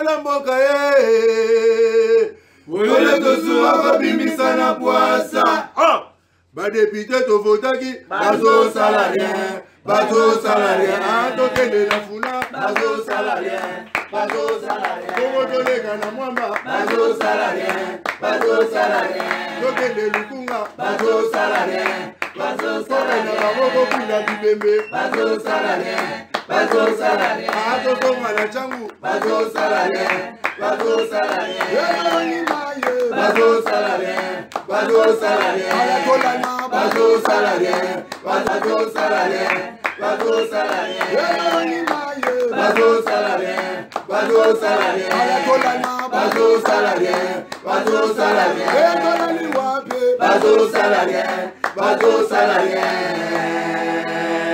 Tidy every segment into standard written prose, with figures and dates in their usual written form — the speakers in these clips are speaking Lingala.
mboka ye oyole tosuwa babimisa na poasa badepite tovotaki bazosala rien bazosala rien tokende na funa bazosala rien bazosala rien tokotoleka na mwamba bazosala rien bazosala rien tokende lukunga bazosala rien bazosala na baboko kuna bibembe bazosala rien bazosala rien atotonga na changu bazosala rien bazosala rien bazosala rien bazosala rien bazosala rien bazosala rien bazosala rien bazosala rien bazosala rien bazosala rien bazosala rien bazosala rien bazosala rien.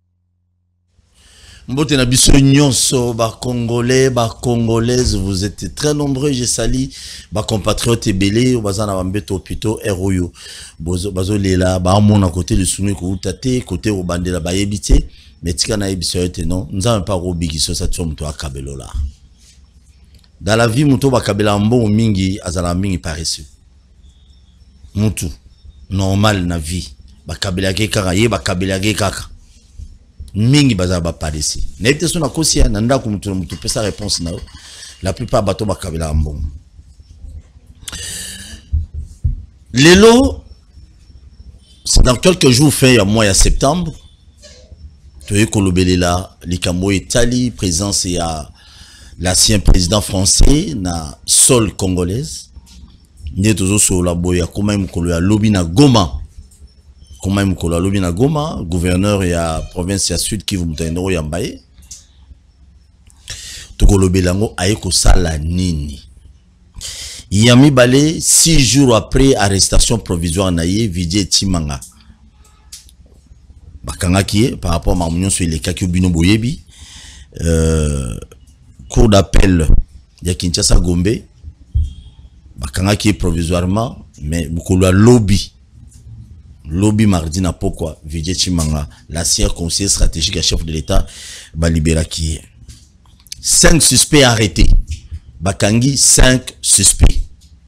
Mbote na biso nyonso ba congolais ba congolaises, vous êtes très nombreux, je salue ba compatriotes belé bazana bambeto hôpitaux eroyo bazo lela ba mona côté le sunu ko utate côté au bandela ba yebité mais tika na yebiso yote non nza pas robiki so ça tso mto akabelo là dans la vie mto ba kabela mbo mingi azala mingi paresseux mtu normal na vie ba kabela ke kaka ye ba kabela ke kaka mingi baza ba paresseux na ete so na kosi ya nanda ko mtu pesa réponse na la plupart bato ba kabela mbo lelo c'est dans quelques jours fin ya mois ya septembre toye kolobelela likambo etali présence ya l'ancien président français na sol congolaise netozo so la boya koma mukolo ya lobi na Goma koma mukolo ya lobi na Goma gouverneur ya province ya Sud Kivu mutendoro ya Mbaye tokolobelango ayeko sala nini yami balé 6 jours après arrestation provisoire naye Vidie Timanga bakanga qui par rapport à Marmunion sur les cas qui bino boyebi cour d'appel ya Kinshasa Gombe bakanga qui provisoirement mais mukolo lobby mardi na pourquoi Vidie Timanga l'ancien conseiller stratégique à chef de l'État ba libéra qui 5 suspects arrêtés bakangi 5 suspects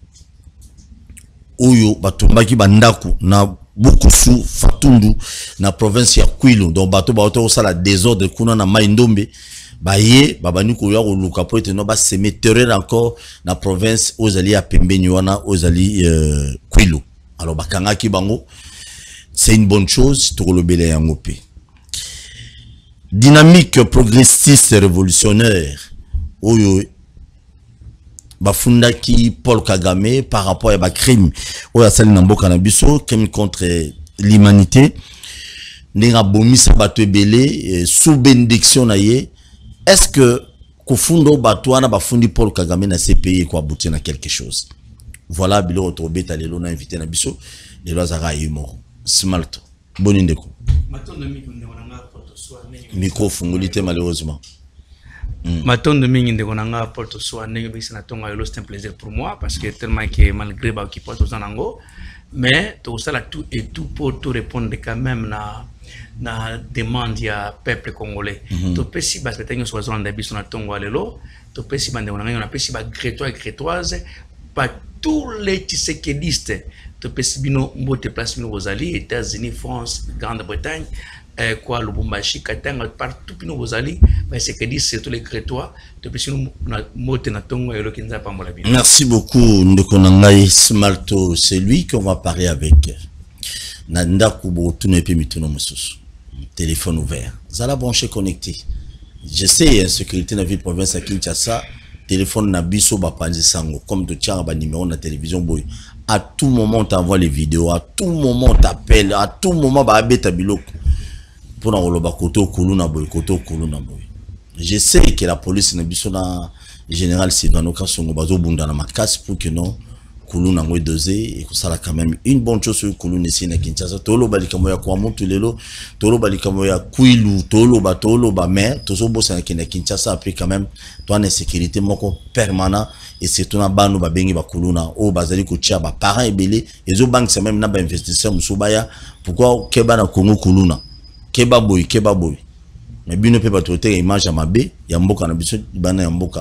oyo batombaki bandaku na Bukusu Fatundu na province ya Kwilu donc bato bato sala désordre kuna na Maindombe baye babani ko ya luka po ete no ba semer terreur encore na province ozali ya pembeni wana ozali Kwilu alors bakanga ki bango c'est une bonne chose to kolobele yango pe dynamique progressiste révolutionnaire oyo bafundaki Paul Kagame par rapport à ba crime oya sali na mboka na biso crime contre l'humanité ninga bomisa bato ebele sous bénédiction na ye. Est-ce que kufundo bato wana bafundi Paul Kagame na CPI ko aboutir na quelque chose? Voilà bilo otobeta lelo na invité na biso lelo azaka yimo smalto boni ndeko micro fungulité malheureusement. Matondo mingi ndeko nanga porto soa ndenge bisi na tonga yolo c'est un plaisir pour moi parce que tellement que malgré ba qui porte aux anango mais tout ça là tout et tout pour tout répondre quand même na demande ya peuple congolais to pesi ba spetenyo so zona ndabiso na tonga lelo to pesi ba ndeko nanga na pesi ba crétois et crétoises pas tous les tshisekedistes to pesi bino mbote place bino bozali États-Unis, France, Grande-Bretagne quoi Lubumbashi Katanga partout pino bozali mais c'est que dit surtout les crétois depuis nous na mote na tongo et le kinza pambola bien. Merci beaucoup ndeko nangai Smalto, c'est lui qu'on va parler avec Nanda Kubo tune pe mitono mususu téléphone ouvert zala branché connecté je sais insécurité na ville province à Kinshasa téléphone na biso ba panzi sango comme de tchanga ba numéro na télévision boy à tout moment t'envoie les vidéos à tout moment t'appelle à tout moment ba abeta biloko pour na loba koto kuluna boy koto kuluna boy. Je sais que la police na biso na général Sylvano Kasongo bazo bunda na makasi pour que non kuluna ngwe dosé et que ça là quand même une bonne chose sur kuluna ici na Kinshasa tolo balikamo ya kwa mutu lelo tolo balikamo ya Kwilu tolo ba mais tozo bossa na Kinshasa après quand même toi na sécurité moko permanent et c'est tout na banu ba bengi ba kuluna o bazali ko tia ba parents ebele ezo bank c'est même na ba investisseur musubaya pourquoi keba na Congo kuluna keba boy mais bino pe bato te image ya mabe ya mboka na biso bana ya mboka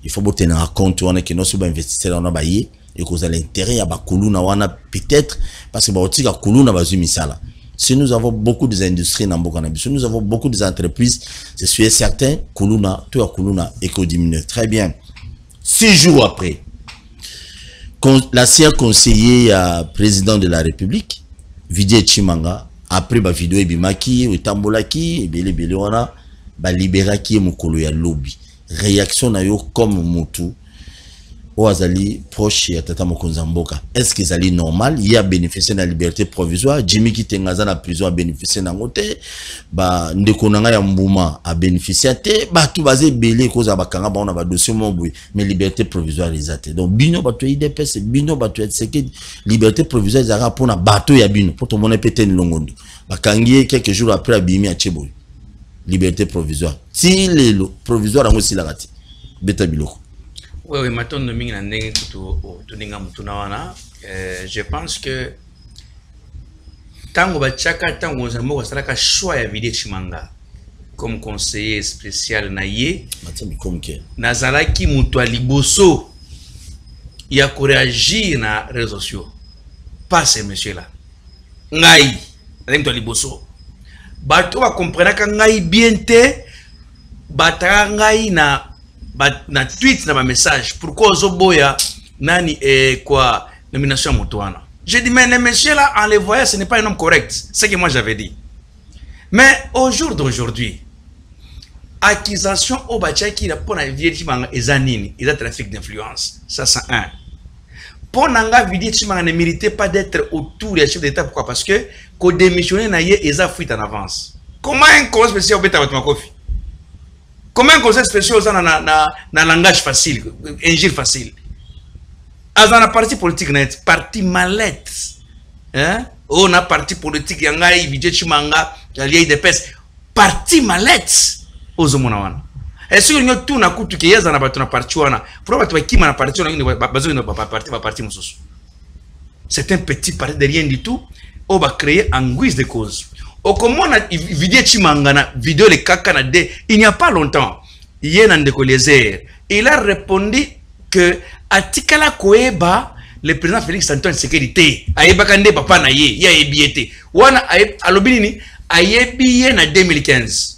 il faut tenir en compte on est que nos investisseurs on a baillé et que vous avez l'intérêt à bakuluna wana peut-être parce que baotika kuluna bazu misala. Si nous avons beaucoup d'industries dans Bokanabi, si nous avons beaucoup d'entreprises, je suis certain kuluna tout à kuluna éco diminue. Très bien. 6 jours après, l'ancien conseiller président de la République, Vidier Chimanga, après ba vidéo ebimaki, etambolaki, ebele wana ba liberaki mukolo ya lobby. Réaction na yo comme mutu Oazali proche ya Tata Mokonza Mboka. Est-ce que c'est normal? Il y a bénéficié de la liberté provisoire. Jimmy qui était dans la prison a bénéficié d'un côté. Bah, Ndekonanga ya Mbouma a bénéficié. Bah, tout basé belé cause à Bakanga, bah, on a dossier mobile. Mais liberté provisoire les a. Donc, bino bateau IDPS, bino bateau c'est liberté provisoire, ils a pour un bateau ya bino. Pour tout le monde péter une longue. Bah, Kangi, quelques jours après, Abimi a Tcheboui. Liberté provisoire. Si les provisoires ont aussi la rati. Beta biloko. Oui, maintenant, je pense que tant que choix à Vidier Chimanga comme conseiller spécial naïe, Nazalaki Moutoua Liboso, il a réagi dans les réseaux sociaux. Pas ces messieurs-là. Naï, Moutoua Liboso. Bato va comprendre que Naï bien te, Bata Naï na tweet na message pourquoi Zoboya nani quoi nomination Moutouana. J'ai dit mais les messieurs là en les voyant ce n'est pas un homme correct, c'est ce que moi j'avais dit. Mais au jour d'aujourd'hui accusation au Bachaki la pour na Vidier Chimanga ezanini, il a trafic d'influence. Ça c'est un. Pour nanga Vidier Chimanga ne méritait pas d'être autour des chefs d'État. Pourquoi? Parce que qu'au démissionner na yé eza fuite en avance. Comment un conseil spécial au bêta votre makofi? Comment un conseil spécial na langage facile, injure facile? Dans la partie politique, parti mallette. Hein? On a parti politique, il y a Vidier Chimanga, il y a des pèses. Parti mallette. Aux hommes. Est-ce que nous avons tout na kutu qui est dans la partie wana? Pourquoi tu vas qui m'a parti on a parti mususu? C'est un petit parti de rien du tout. On va créer en guise de cause. Au comment on a Vidier Chimanga na vidéo le kaka na de il n'y a pas longtemps il a répondu que atikala koeba le président Félix Antoine Sécurité ayeba kande papa na ye ya ebiete wana alobini ayebiye na 2015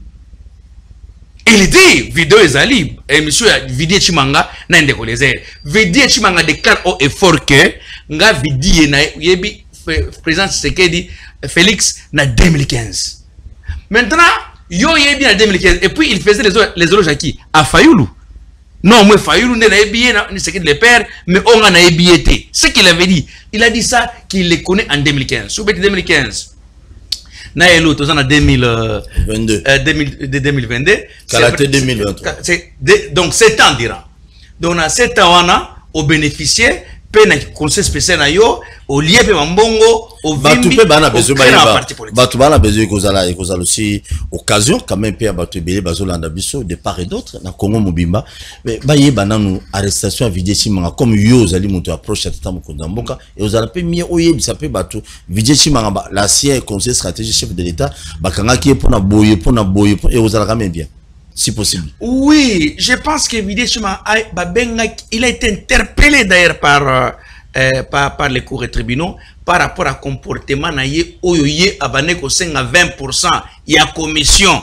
il dit vidéo ezali émission ya Vidier Chimanga na ndeko lezer Vidier Chimanga déclare au effort que nga Vidier na yebi président Sécurité Félix na 2015. Maintenant, yo yebi na 2015 et puis il faisait les éloges à qui? À Fayoulou. Non, moi Fayoulou n'est pas na c'est que le père mais on a été. Ce qu'il avait dit, il a dit ça qu'il les connaît en 2015. Sous 2015. Na elo to en 2022. 2022. Calaté 2023. Donc 7 ans dira. Donc on a 7 ans on a au bénéficier pena conseil spécial na yo au lieu pe mambongo au vimbi bana besoin batu bana besoin kozala aussi occasion quand même pe batu belé bazolanda biso de part et d'autre na Congo mobimba mais baye bananu arrestation à Vidier Chimanga comme yo zali moto approche Tata Mokonza Mboka et ozala pe mieux oye bisa pe batu Vidier Chimanga l'ancien conseiller stratégique chef de l'État bakanga qui est pour na boye et ozala quand même bien si possible. Oui, je pense que Vidier Chimanga il a été interpellé d'ailleurs par les cours et tribunaux par rapport à comportement naïe oyoye abane ko 5 à 20% il y a commission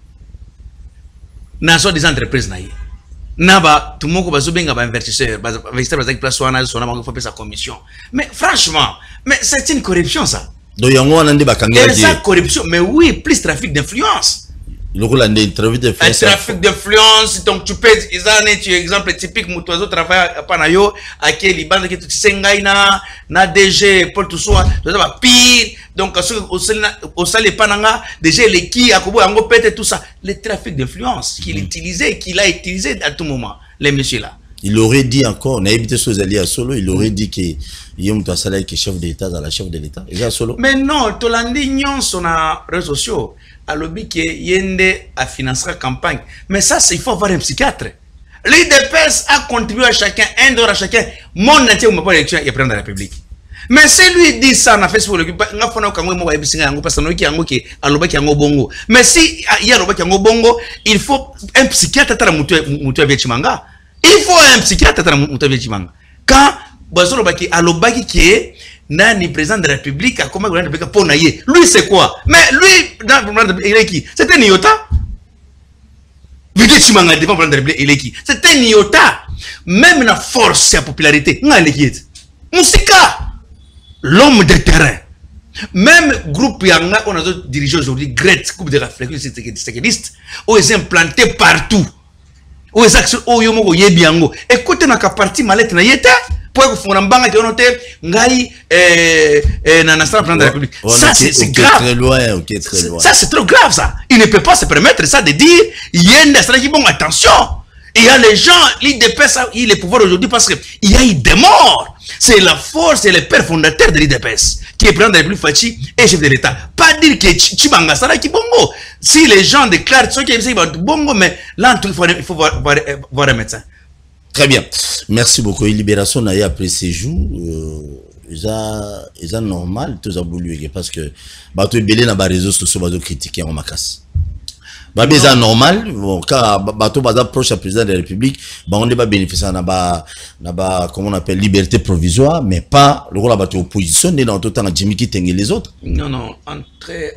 dans des entreprises naïe naba tout le monde bazo benga ba investisseur bazaki place wana so na faut payer sa commission mais franchement mais c'est une corruption ça donc yango wana ndi bakanga et ça corruption mais oui plus trafic d'influence. Le trafic d'influence, donc tu peux, tu exemple typique, Moutoiseau travaille à Panayo, à quel Liban, qui tu sais, na DG, Paul Toussoua, tu vas pire, donc au salaire Pananga, DG, les qui, à Kobo, Ango Pète, tout ça, le trafic d'influence qu'il utilisait, qu'il a utilisé à tout moment, les messieurs là. Il aurait dit encore, on a évité ce alliés à Solo, il aurait dit qu'il y a un salaire qui est chef de l'État, dans la chef de l'État, et à Solo. Mais non, Tolandi Nyon, son réseaux sociaux. À l'objet que Yende a financé la campagne. Mais ça, il faut avoir un psychiatre. L'IDPS a contribué à chacun, $1 à chacun. Mon entier, on m'a pas l'élection, il prend la République. Mais c'est lui dit ça, on a fait ce pour le mais si il y a le bongo, il faut un psychiatre à la Moutoua Chimanga. Il faut un psychiatre dans Moutavé Chimanga. Quand Bazolo Baki Alobaki qui est Nani président de la République a comment gouverner le pour naïe. Lui c'est quoi? Mais lui dans le gouvernement il est qui? C'était Niota. Vidé Chimanga devant le gouvernement de la République il est qui? C'était Niota. Même la force et la popularité. N'a les qui? Moussika. L'homme de terrain. Même groupe Yanga on a dirigé aujourd'hui Great Coupe de réflexion sécuriste où ils sont implantés partout. Où ils actions au yomo yebiango. Écoutez na partie malette na yeta pour que fona mbanga qui on noté ngai na national plan de la République. Ça c'est grave. Très loin, OK, très loin. Ça c'est trop grave ça. Il ne peut pas se permettre ça de dire yenda ça dit bon attention. Il y a les gens, l'IDPS a eu le pouvoir aujourd'hui parce qu'il y a eu des morts. C'est la force et le père fondateur de l'IDPS qui est président de la République Fachi et chef de l'État. Pas dire que Chibanga Sara qui bongo. Si les gens déclarent ceux qui aiment bongo, mais là, il faut voir un médecin. Très bien. Merci beaucoup. Libération n'a après ces jours. Ils ont normal, tous ont voulu parce que bateau belé na ba réseaux sociaux bateau critiquer en macasse. Bah mais c'est normal bon quand bateau baza proche à président de la République bah on ne va bénéficier na ba comment on appelle liberté provisoire mais pas le rôle à bateau opposition dans tout temps Jimmy Kitenge et les autres. Non entrer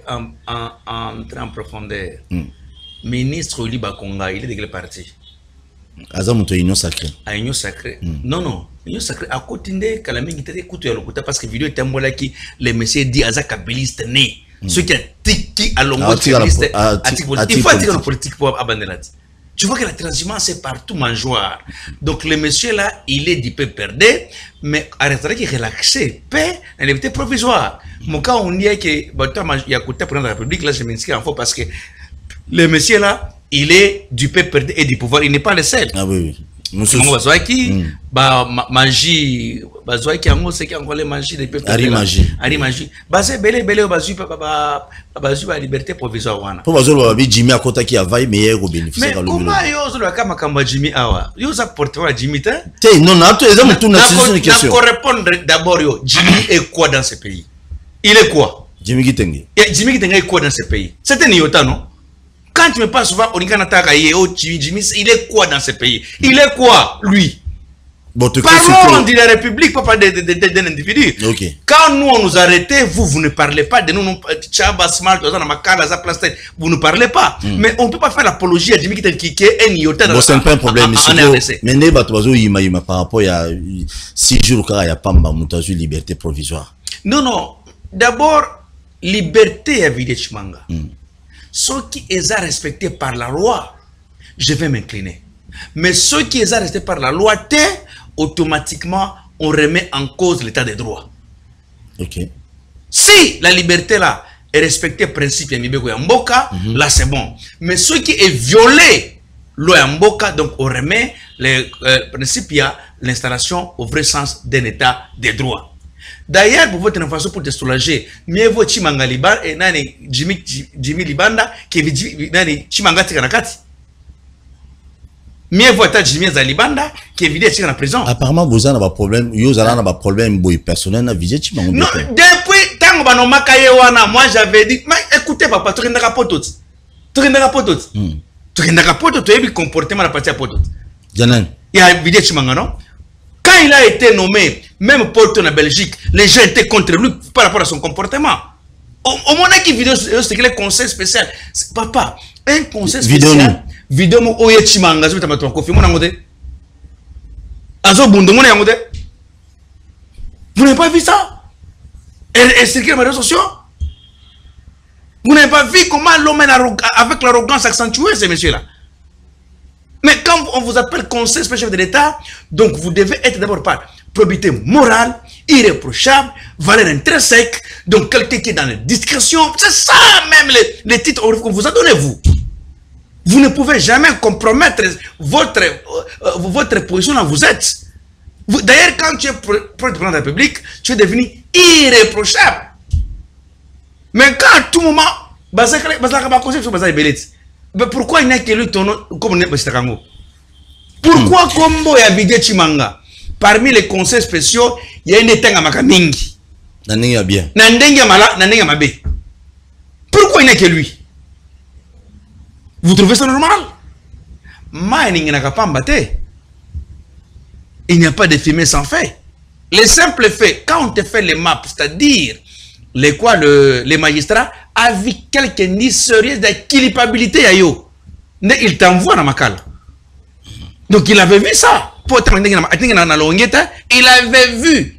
en profondeur. Ministre Oli Bakonga il est de quel parti? Azamuto union sacrée. À union sacrée. Non union sacrée à côté de Kalamingi était écouté à l'occuta parce que vidéo était mbola qui les messieurs dit azakabiliste né. Ceux qui a tiki à longueur il faut attirer la politique pour abandonner. Tu vois que la transhumance est partout mangeoire. Donc le monsieur là, il est du peu perdu, mais arrêtera qu'il relaxé, paix, elle était provisoire. Mon cas, on dit que il y a côté président de la République, là je m'inscris en faux parce que le monsieur là, il est du peu perdu et du pouvoir, il n'est pas le seul. Ah oui. Monsieur Bazouaki, magie, Bazouaki, en c'est qui a encore les magies des peuples. Ari magie. Bazé belé Bazou, Bazou a liberté provisoire. Pour Bazou, Jimmy à côté qui a vaillé meilleur au bénéfice. Mais comment yo la kama kamba Jimmy awa? Yo za porter Jimmy ta? Non, tu es un tout une question. Pour répondre d'abord yo, Jimmy est quoi dans ce pays? Il est quoi? Jimmy Kitenge. Jimmy Kitenge est quoi dans ce pays? C'était Niota non? Quand tu me passes souvent, on dit Jimmy, il est quoi dans ce pays? Il est quoi, lui? Bon, parlons de la République, pas d'un individu. Okay. Quand nous, on nous arrête, vous ne parlez pas de nous, vous ne parlez pas. Mais on ne peut pas faire l'apologie à Jimmy qui est un iota dans bon, c'est pas un problème. Mais par rapport à 6 jours, il n'y a pas de liberté provisoire. Non. D'abord, liberté à Vidé Chimanga. Ceux qui sont respectés par la loi, je vais m'incliner. Mais ceux qui sont restés par la loi, automatiquement, on remet en cause l'état de droit. Okay. Si la liberté là est respectée, principe Yamboka, là c'est bon. Mais ceux qui est violé, loi Yamboka, donc on remet le principe, il y a l'installation au vrai sens d'un état de droit. D'ailleurs, pour votre information, pour te soulager, mieux vaut Chimanga Liban et nani Jimmy Libanda qui est nani Chimanga Tikanakati. Mieux vaut Jimmy Zalibanda qui est vidé en prison. Apparemment, vous avez un problème, vous avez un problème personnel à viser Chimanga. Non, depuis tant que nous makayewana, moi j'avais dit, mais écoutez papa, tu n'as pas potot, tu n'as pas potot, tu n'as pas potot, tu as eu comportement à partir de potot. Janan. Il y a vidé Chimanga non? Quand il a été nommé, même Porto en Belgique, les gens étaient contre lui par rapport à son comportement. Au moment qui vidéo, c'est que le conseil spécial. Papa, un conseil spécial. Vidéo, où est Chimanga, je vais te confirmer. Vous n'avez pas vu ça? Et c'est que les réseaux sociaux? Vous n'avez pas vu comment l'homme avec l'arrogance accentuée, ces messieurs-là? Mais quand on vous appelle conseil spécial de l'État, donc vous devez être d'abord par probité morale, irréprochable, valeur intrinsèque, donc quelqu'un qui est dans la discrétion. C'est ça même les titres qu'on vous a donné, vous. Vous ne pouvez jamais compromettre votre position là où vous êtes. D'ailleurs, quand tu es président de la République, tu es devenu irréprochable. Mais quand à tout moment, mais pourquoi il n'y a que lui ton nom comme on est Kango? Pourquoi Kombo et Abidé Chimanga? Parmi les conseils spéciaux, il y a une étang à Makamingi. Nandenga bien. Nandenga mala, Nandenga mabe. Pourquoi il n'y a que lui? Vous trouvez ça normal? Mining n'a pas mbatté. il n'y a pas de fumée sans fait. Le simple fait, quand on te fait les maps, c'est-à-dire les magistrats a vu quelques indices sérieux de culpabilité à yo. Il t'envoie dans ma cale. Donc il avait vu ça. Il avait vu.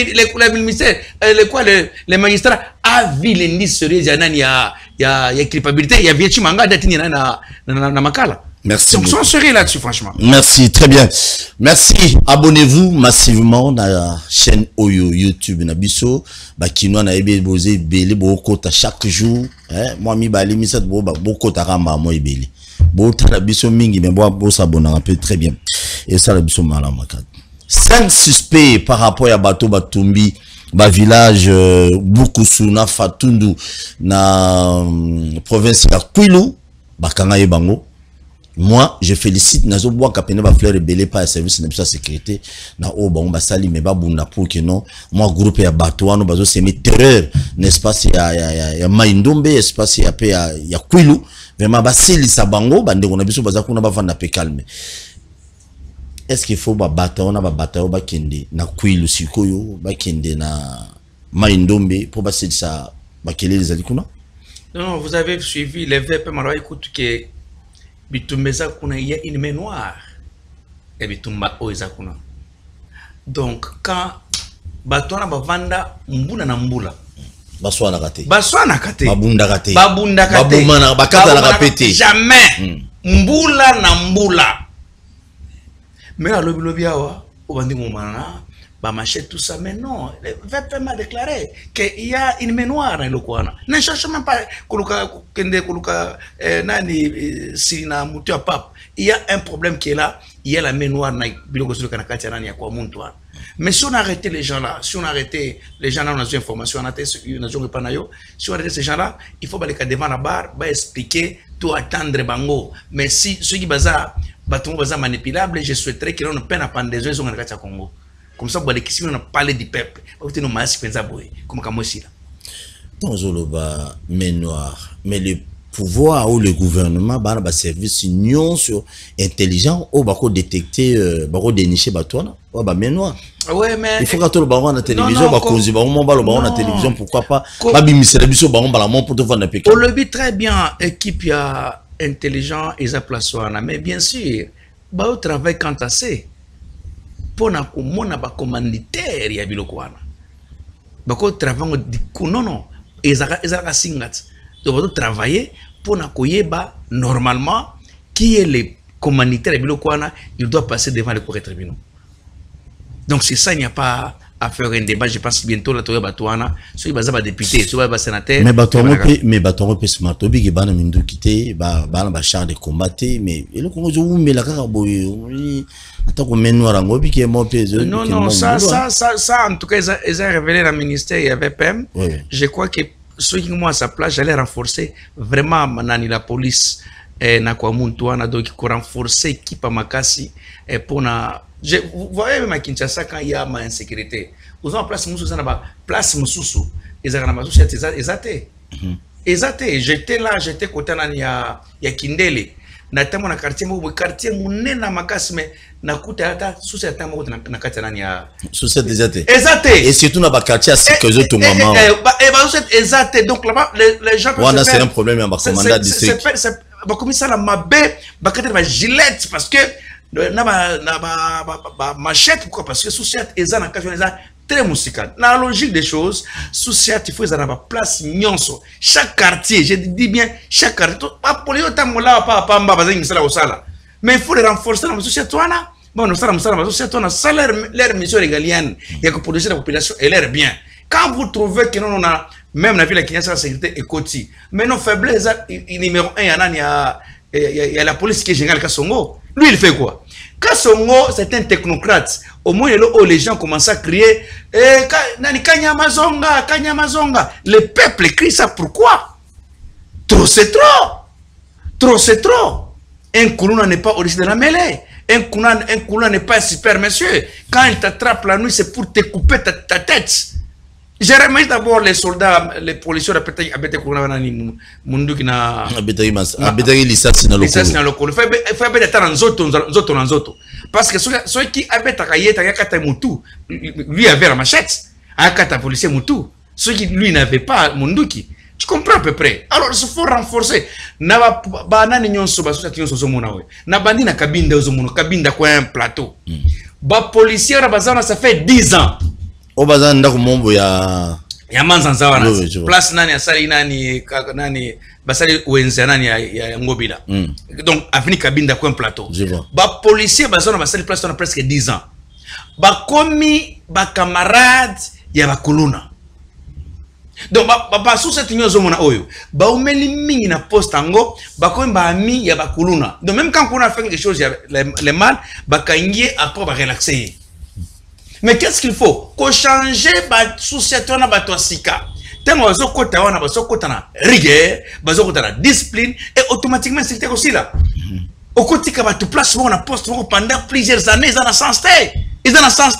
Les magistrats a vu l'indice sérieux il y a culpabilité. Il y a Vietchimanga dans ma cale. Merci. Donc, soyons sérieux là-dessus, franchement. Merci, très bien. Merci. Abonnez-vous massivement à la chaîne Oyo YouTube Nabiso. Bakino na ebe boze beli bokota chaque jour. Moi mi bali mi sat bokota ramba moi beli. Bota na biso mingi mais bo s'abonner un peu très bien. Et ça la biso malamakad. 5 suspects par rapport à Bato Batumbi. Ba village Bukusuna Fatundu na province ya Kwilu bakanga yebango. Moi, je félicite Nazo Bois Kapene ba fleur rebelle par service de sécurité na o ba on sali mais ba bunda pour que non moi groupe ya Batouano bazo semi terreur n'est-ce pas ya Maindombe espace ya Kwilu vraiment ba seli sa bango bande on a biso baza kuna ba vanda pe calme. Est-ce qu'il faut ba batao ba kende na Kwilu sikoyo ba kende na Maindombe pour ba seli sa ba kele les alikuna? Non, vous avez suivi les VP Maro écoute que Bitumbeza kuna il y a une main noire et bitumba oeza kuna. Donc quand batona bavanda mbula na mbula baswana kate babunda kate babumana bakata la kapete jamais mbula na mbula mais alobi lobi awa obandi mumana ba machette tout ça mais non le VP m'a déclaré qu'il y a une main noire dans le coin. Ne cherche même pas nani sina mutu pap. Il y a un problème qui est là, il y a la main noire na biloko sur kanakati nani ya kwa muntu. Mais si on arrêtait les gens là, si on arrêtait les gens là on a des informations on a pas nayo, si on arrêtait ces gens là, il faut aller devant la barre, ba expliquer tout attendre bango. Mais si ceux qui baza baton baza manipulable, je souhaiterais que l'on peine à prendre des gens dans le Congo. Comme ça, on a parlé du peuple. Comme mais noir. Mais le pouvoir ou le gouvernement, bah, service union sur intelligent, ou bah, détecter, bah, dénicher, bah, toi, bah, mais noir. Ouais, mais. Il faut que tout le baron la télévision, bah, cause, bah, on va le baron la télévision, pourquoi pas, bah, bimissé la biso, bah, on va la montre pour te vendre un pékin. On le dit très bien, équipe, il y a intelligent, et ça place, mais bien sûr, bah, au travail quant à c'est. Pour na komona ba commanditaire ya biloko wana bako travailler non ezaka singat donc ba travailler pour na koyeba normalement qui est le commanditaire ya biloko wana il doit passer devant les cours tribunaux. Donc c'est ça, il n'y a pas à faire un débat. Je pense bientôt la toya batouana soit il va député soit il va sénateur mais batouana peut se marteau big bana mindu quitter ba char de combattre mais le Congo où mais la boy attends qu'on mène noir en qui est mort non ça en tout cas ils ont révélé le ministère il y avait PM. Je crois que ceux qui moi à sa place j'allais renforcer vraiment manani la police na kwa muntu wana donc ko renforcer équipe makasi pour na vous voyez même à Kinshasa quand il y a ma insécurité vous en place mususu na ba place mususu ezaka na société ezate j'étais là j'étais côté na ya Kindele na tamo na quartier munena makasi mais na kuta ata société tamo na quartier na ya société ezate et surtout na ba quartier à que autres maman et ba société ezate donc là-bas les gens peuvent c'est un problème à ba commandant district ba comme ça la mabé ba kate ba gilette parce que na ba machette pourquoi parce que société ezana question eza très musical. Dans la logique des choses, société il faut avoir une place nyonso. Chaque quartier, je dis bien chaque quartier. Mais il faut les renforcer dans la société. Bon, nous sommes dans la société, on a leur mission régalienne. Il y a que protéger la population et l'air bien. Quand vous trouvez que nous on a même la ville de Kinshasa, la sécurité est côté. Mais nos faiblesses, numéro 1, il y a la police qui est générale Kassongo. Lui, il fait quoi? Kassongo, c'est un technocrate. Au moins, les gens commencent à crier Kanyamazonga, Kanyamazonga. Le peuple crie ça pourquoi? Trop, c'est trop. Trop, c'est trop. Un Koulouna n'est pas originaire de la mêlée. Un Koulouna n'est pas un super monsieur. Quand il t'attrape la nuit, c'est pour te couper ta tête. J'ai remis d'abord les soldats, les policiers répétés à Koulouna Mundukina. Abetagi Lissassi dans le Lissassi dans le Koulouna. Il faut être dans Zoto. parce que ceux qui avaient ta Moutou, lui avait la machette, Akata policier Moutou, ceux qui lui n'avaient pas Munduki. Tu comprends à peu près. Alors il faut renforcer. Na banane nyonso ba société nyonso zomona we. Na bandi na kabinda ozomono, kabinda kwa un plateau. Ba policier na bazana ça fait 10 ans. O bazana ndako mombo ya Manzanza wana. Place nani asali nani basali wenza nani ya Ngobila. Donc avenue kabinda kwa un plateau. Ba policier bazana basali place na presque 10 ans. Ba komi ba camarades ya bakuluna. Donc ba société nyonso mona oyo ba umeli mingi na poste ango ba ko ba ami ya bakuluna. Donc même quand on a fait quelque chose les mal ba kangie après ba relaxer. Mais qu'est-ce qu'il faut ko changer ba société na ba tosika. Tango bazo kota wana bazo kota na rigueur, bazo kota na discipline et automatiquement c'est aussi là. Au côté ka ba tu place na poste pendant plusieurs années ils en a sens ils en a sens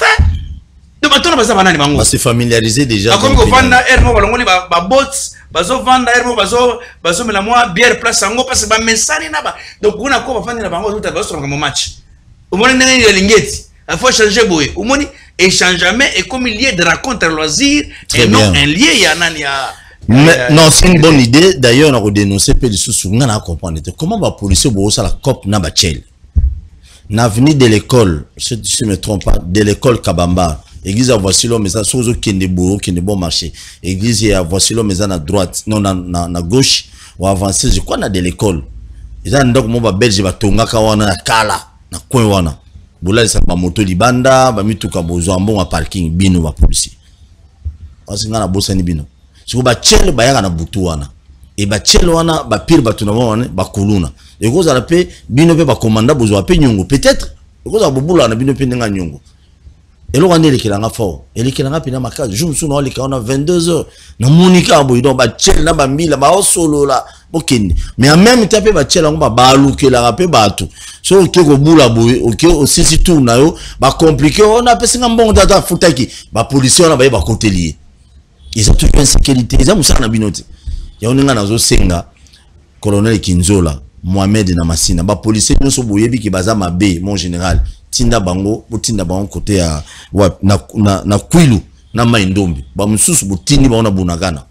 se familiariser déjà. Comme vous vendez hermo balongoli ba bots, bazo vendre hermo bazo mela moi bière place ango parce que ba mensani na ba. Donc on a quoi ba fandi na bango tout bazo comme match. Au moins ndenge ya lingeti. Il faut changer boy. Au moins échange jamais et comme il y a de raconte loisir et non un lien ya nani ya. Non, c'est une bonne idée. D'ailleurs, on a dénoncé peu de sous on a comprendre comment va policier bo ça la cop na ba chel. Na venu de l'école, si je me trompe pas, de l'école Kabamba. Église à voici l'homme, mais ça, sozo qui est bon marché. Église à voici l'homme, mais ça, à droite, non, na gauche, ou avancer, je crois, na de l'école. Ils ont donc, mon belge, va tonga, kawana, na kala, na coin wana. Boula, ça, ba moto libanda, ba mituka, bozo, ambon, à parking, bino, ba policier. Parce que na bossa ni bino. Si vous ba tchel, ba yaga na butu wana. Et ba tchel wana, ba pire, ba tunama wana, ba kuluna. Et vous allez payer, bino, ba commanda, bozo, a payer nyongo. Peut-être, vous allez boula, na bino, pendenga nyongo. Et là, on est les fort. Et les kilanga pina maka. Je me souviens, on a 22 heures. Na monika boy donc ba tchel na ba mila ba solo la. Bokende. Mais en même temps ba tchel on ba aluke la rapé ba tout. So OK ko bula boy, OK aussi si tout na yo ba compliqué on a pesi ngambon data futaki. Ba policier on ba côté lié. Ils ont toute insécurité. Ils ont musa na binote. Ya oninga na zo senga. Colonel Kinzola, Mohamed na Masina. Ba policier nyonso boyebi ki baza mabe mon général. Tinda bango côté à na Kwilu na Maindombi ba mususu butini ba ona bunagana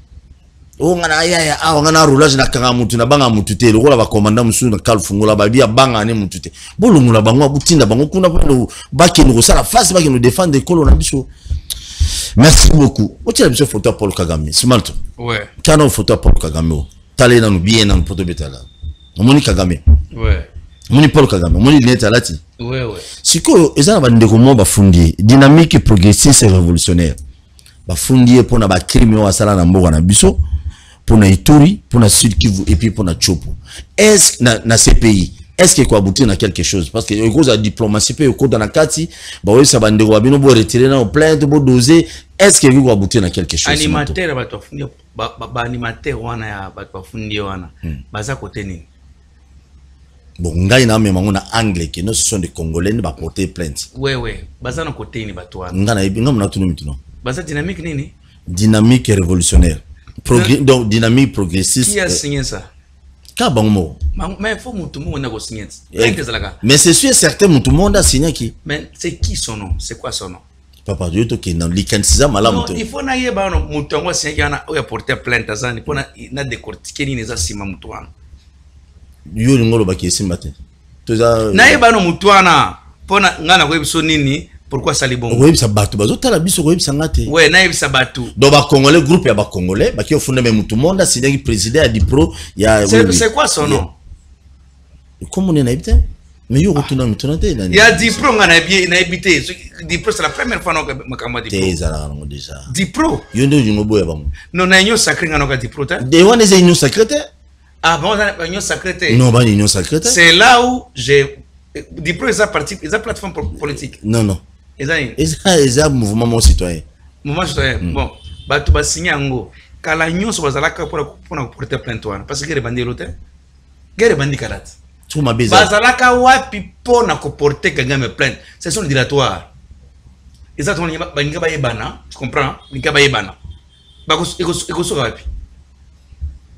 o ngana ya a ngana roulage na kanga mutu na banga mutu te lokola ba commandant mususu na kalfungola ba bia banga ne mutu te bolungula bango butinda bango kuna pelo baki no sala face baki no défendre de colon na biso. Merci beaucoup. O tira biso photo Paul Kagame Smalto ouais kana photo Paul Kagame tale na no bien na photo betala Moni Kagame ouais Moni Paul Kagame Moni neta lati. Ouais. Siko ezana ba ndeko mo ba fundi dynamique progressiste et révolutionnaire. Ba fundi pour na ba crime wa sala na mboka na biso, pour na Ituri, pour na Sud Kivu et puis pour na Chopo. Est-ce na ces pays, est-ce qu'il faut aboutir à quelque chose parce que il cause la diplomatie peut au cours dans la kati, ba oui ça ba ndeko ba bino bo retirer na plainte bo doser, est-ce qu'il faut aboutir à quelque chose? Animateur ba to fundi ba animateur wana ya ba fundi wana. Baza côté nini? Bon, ngai na me mangona anglais que nous ce sont des Congolais ne va porter plainte. Ouais. Baza na côté ni batwa. Ngana ibi ngam na tunu mituno. Baza dynamique nini? Dynamique révolutionnaire. Donc dynamique progressiste. Qui a signé ça? Ka bango. Mais faut tout le monde a signé. Mais c'est sûr certain tout le monde a signé qui. Mais c'est qui son nom? C'est quoi son nom? Papa Dieu to ke na likansiza malamu to. Il faut na yeba no mutu ngo signé qui ana o porter plainte azani pour na décortiquer ni za sima mutu wana. Yo ngolo bakisi mate toza na yebano mutwana pona ngana ko ebiso nini pourquoi sali bongo oui ça batu bazo tala biso ko ebisa ngate ouais na yebisa batu do ba congolais groupe ya ba congolais ba ki ofunda même tout monde signé président ya Dipro ya c'est quoi son nom comment on est habité mais yo retourna mutonate nani ya Dipro ngana bien na habité Dipro c'est la première fois que makamba Dipro tezala ngo déjà Dipro yo ndo jingobo ya bango non na nyo sacré ngana ka Dipro ta de wana ze union secrétaire. Ah bon, union secrétaire. Non, pas union secrétaire. C'est là où j'ai Dipro est parti, est une plateforme politique. Non. Est un mouvement citoyen. Mouvement citoyen. Bon, bah tu vas signer en gros. Quand la union se basera pour porter plainte parce que les bandits l'hôtel. Guerre bandits karat. Tu m'as besoin. Bazalaka wapi pour na porter Kagame plainte. C'est son dilatoire. Exactement, il y a tu comprends? Il y a bana. Bah, il wapi.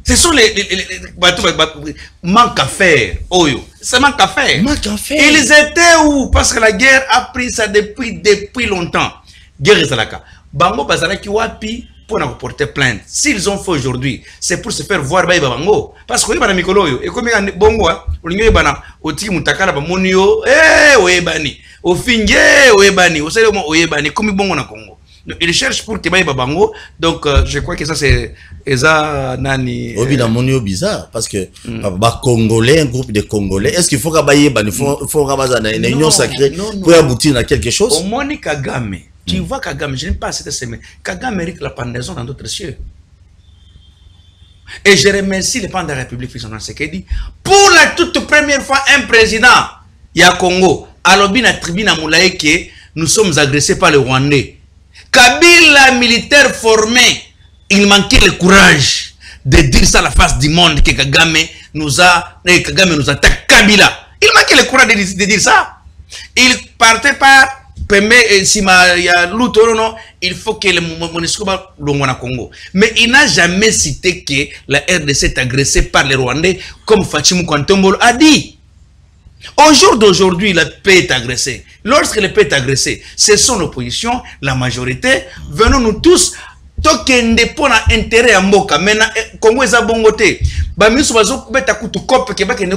Ce sont les manque à faire. C'est manque à faire. Ils étaient où? Parce que la guerre a pris ça depuis longtemps. Guerre est là. Bango Bazalaki Wapi pour nous porter plainte. S'ils ont fait aujourd'hui, c'est pour se faire voir by Bango. Parce que bana mikolo et comme bongo olingo bana otiki mutakala ba monio oyebani ofinge oyebani osalemo oyebani comme bongo na Congo. Ils cherchent pour que baye Bango. Donc je crois que ça c'est Eza nani Obina monio bizarre parce que ba Congolais, un groupe de Congolais, est-ce qu'il faut que baye bani faut ramazana une union sacrée pour aboutir à quelque chose? Au Moni Kagame. Tu vois Kagame, je n'aime pas cette semaine. Kagame mérite la pendaison dans d'autres cieux. Et je remercie le président de la République, Félix Antoine Tshisekedi, pour la toute première fois, un président, il y a Congo, à l'obina tribune à Moulaye, que nous sommes agressés par les Rwandais. Kabila, militaire formé, il manquait le courage de dire ça à la face du monde, que Kagame nous attaque Kabila. Il manquait le courage de dire ça. Il partait par il faut que le MONUSCO soit Congo. Mais il n'a jamais cité que la RDC est agressée par les Rwandais, comme Fatimou Kwantombolo a dit. Au jour d'aujourd'hui, la paix est agressée. Lorsque la paix est agressée, ce sont l'opposition, la majorité. Venons-nous tous. Tokende pona intérêt à Mboka. Maintenant, Congo est à bon côté. Bamiso bazo beta kutu kope ke bakende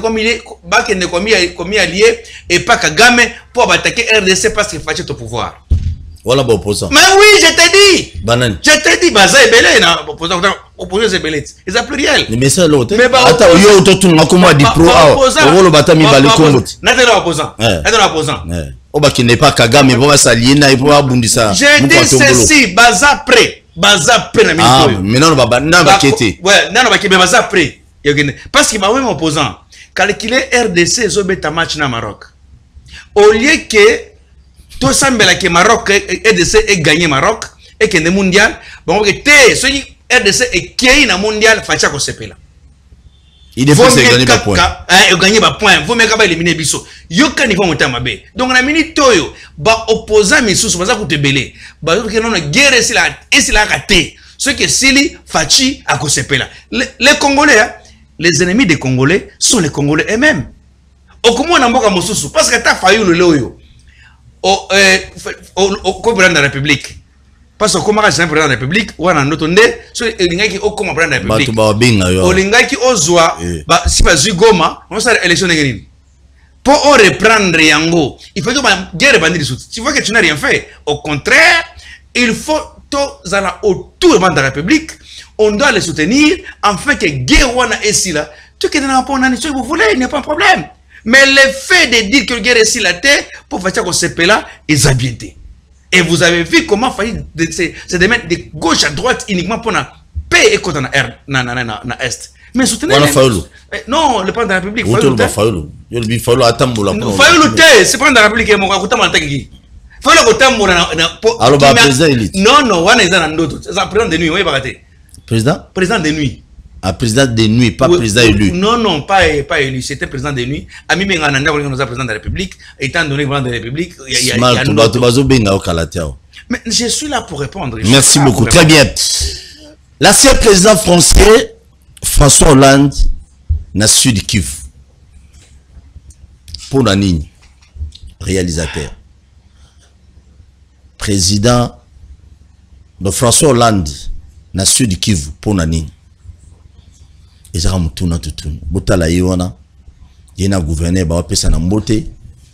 komi allié et pas Kagame pour attaquer RDC parce qu'il fâche au pouvoir. Voilà bon opposant. Mais oui, je t'ai dit. Banane. Je t'ai dit baza ebele na opposant c'est belé. Ils ont pluriel. Mais ça l'autre. Mais bah attends, yo to na koma di pro a. Rolo batami bali Congo. Natela opposant. Natela opposant. O ba qui n'est pas Kagame bo ba s'allier na pour abundisa. Je dis ceci, baza prêt. Baza prêt na minito. Mais non ba na ba kete. Ouais, non ba kebe baza prêt. Parce qu'il m'a même opposant. Calculer RDC zobeta match na Maroc. Au lieu que tout semble que Maroc RDC ait gagné Maroc et que le mondial, bon que te RDC est qui na mondial facha ko sepela. Il faut gagner pas point. Il gagner pas point. Vous me ka éliminer biso. Yo ka niveau monta mabe. Donc na minute toyo ba opposant misusu baza ko tebele. Ba que non guerre ici la raté. Ce que Sili fachi a ko sepela. Les Congolais les ennemis des Congolais sont les Congolais eux-mêmes. Au comment on a mboka mosusu parce que ta failli le loyo. Au président de la République. Parce que comment c'est un président de la République ou un autre ndé sur l'ingaki au comment président de la République. Au l'ingaki au zoa si pas Goma on s'arrête élection négative. Pour reprendre Yango, il faut que ma guerre bandit dessous. Tu vois que tu n'as rien fait. Au contraire, il faut tous aller autour de la République. On doit les soutenir, afin que Guerwana est ici là. Tu qui n'as pas un vous voulez, il n'y a pas de problème. Mais le fait de dire que Guerre est ici là, pour faire qu'on se paie là, ils habitent. Et vous avez vu comment failli se démettre de gauche à droite uniquement pour la paix et contre na Est. Mais soutenez non, le président de la République. Fayoulou, c'est le président de la République qui est mon République. Alors, président élite. Non, on est dans d'autres. C'est un président de nuit, oui, président? Président de nuit. Ah, président de nuit, pas président élu. Non, pas élu. C'était président de nuit. Ami Bengananda, on est président de la République. Étant donné président de la République, il y a mais je suis là pour répondre. Merci beaucoup. Très bien. L'ancien président français, François Hollande, n'a su du Kivu. Pour la ligne, réalisateur. Président de François Hollande, n'a su du Kivu. Pour la ligne. Et ça me tourne tout. Botala yona, yena gouverneur ba pesa na mbote.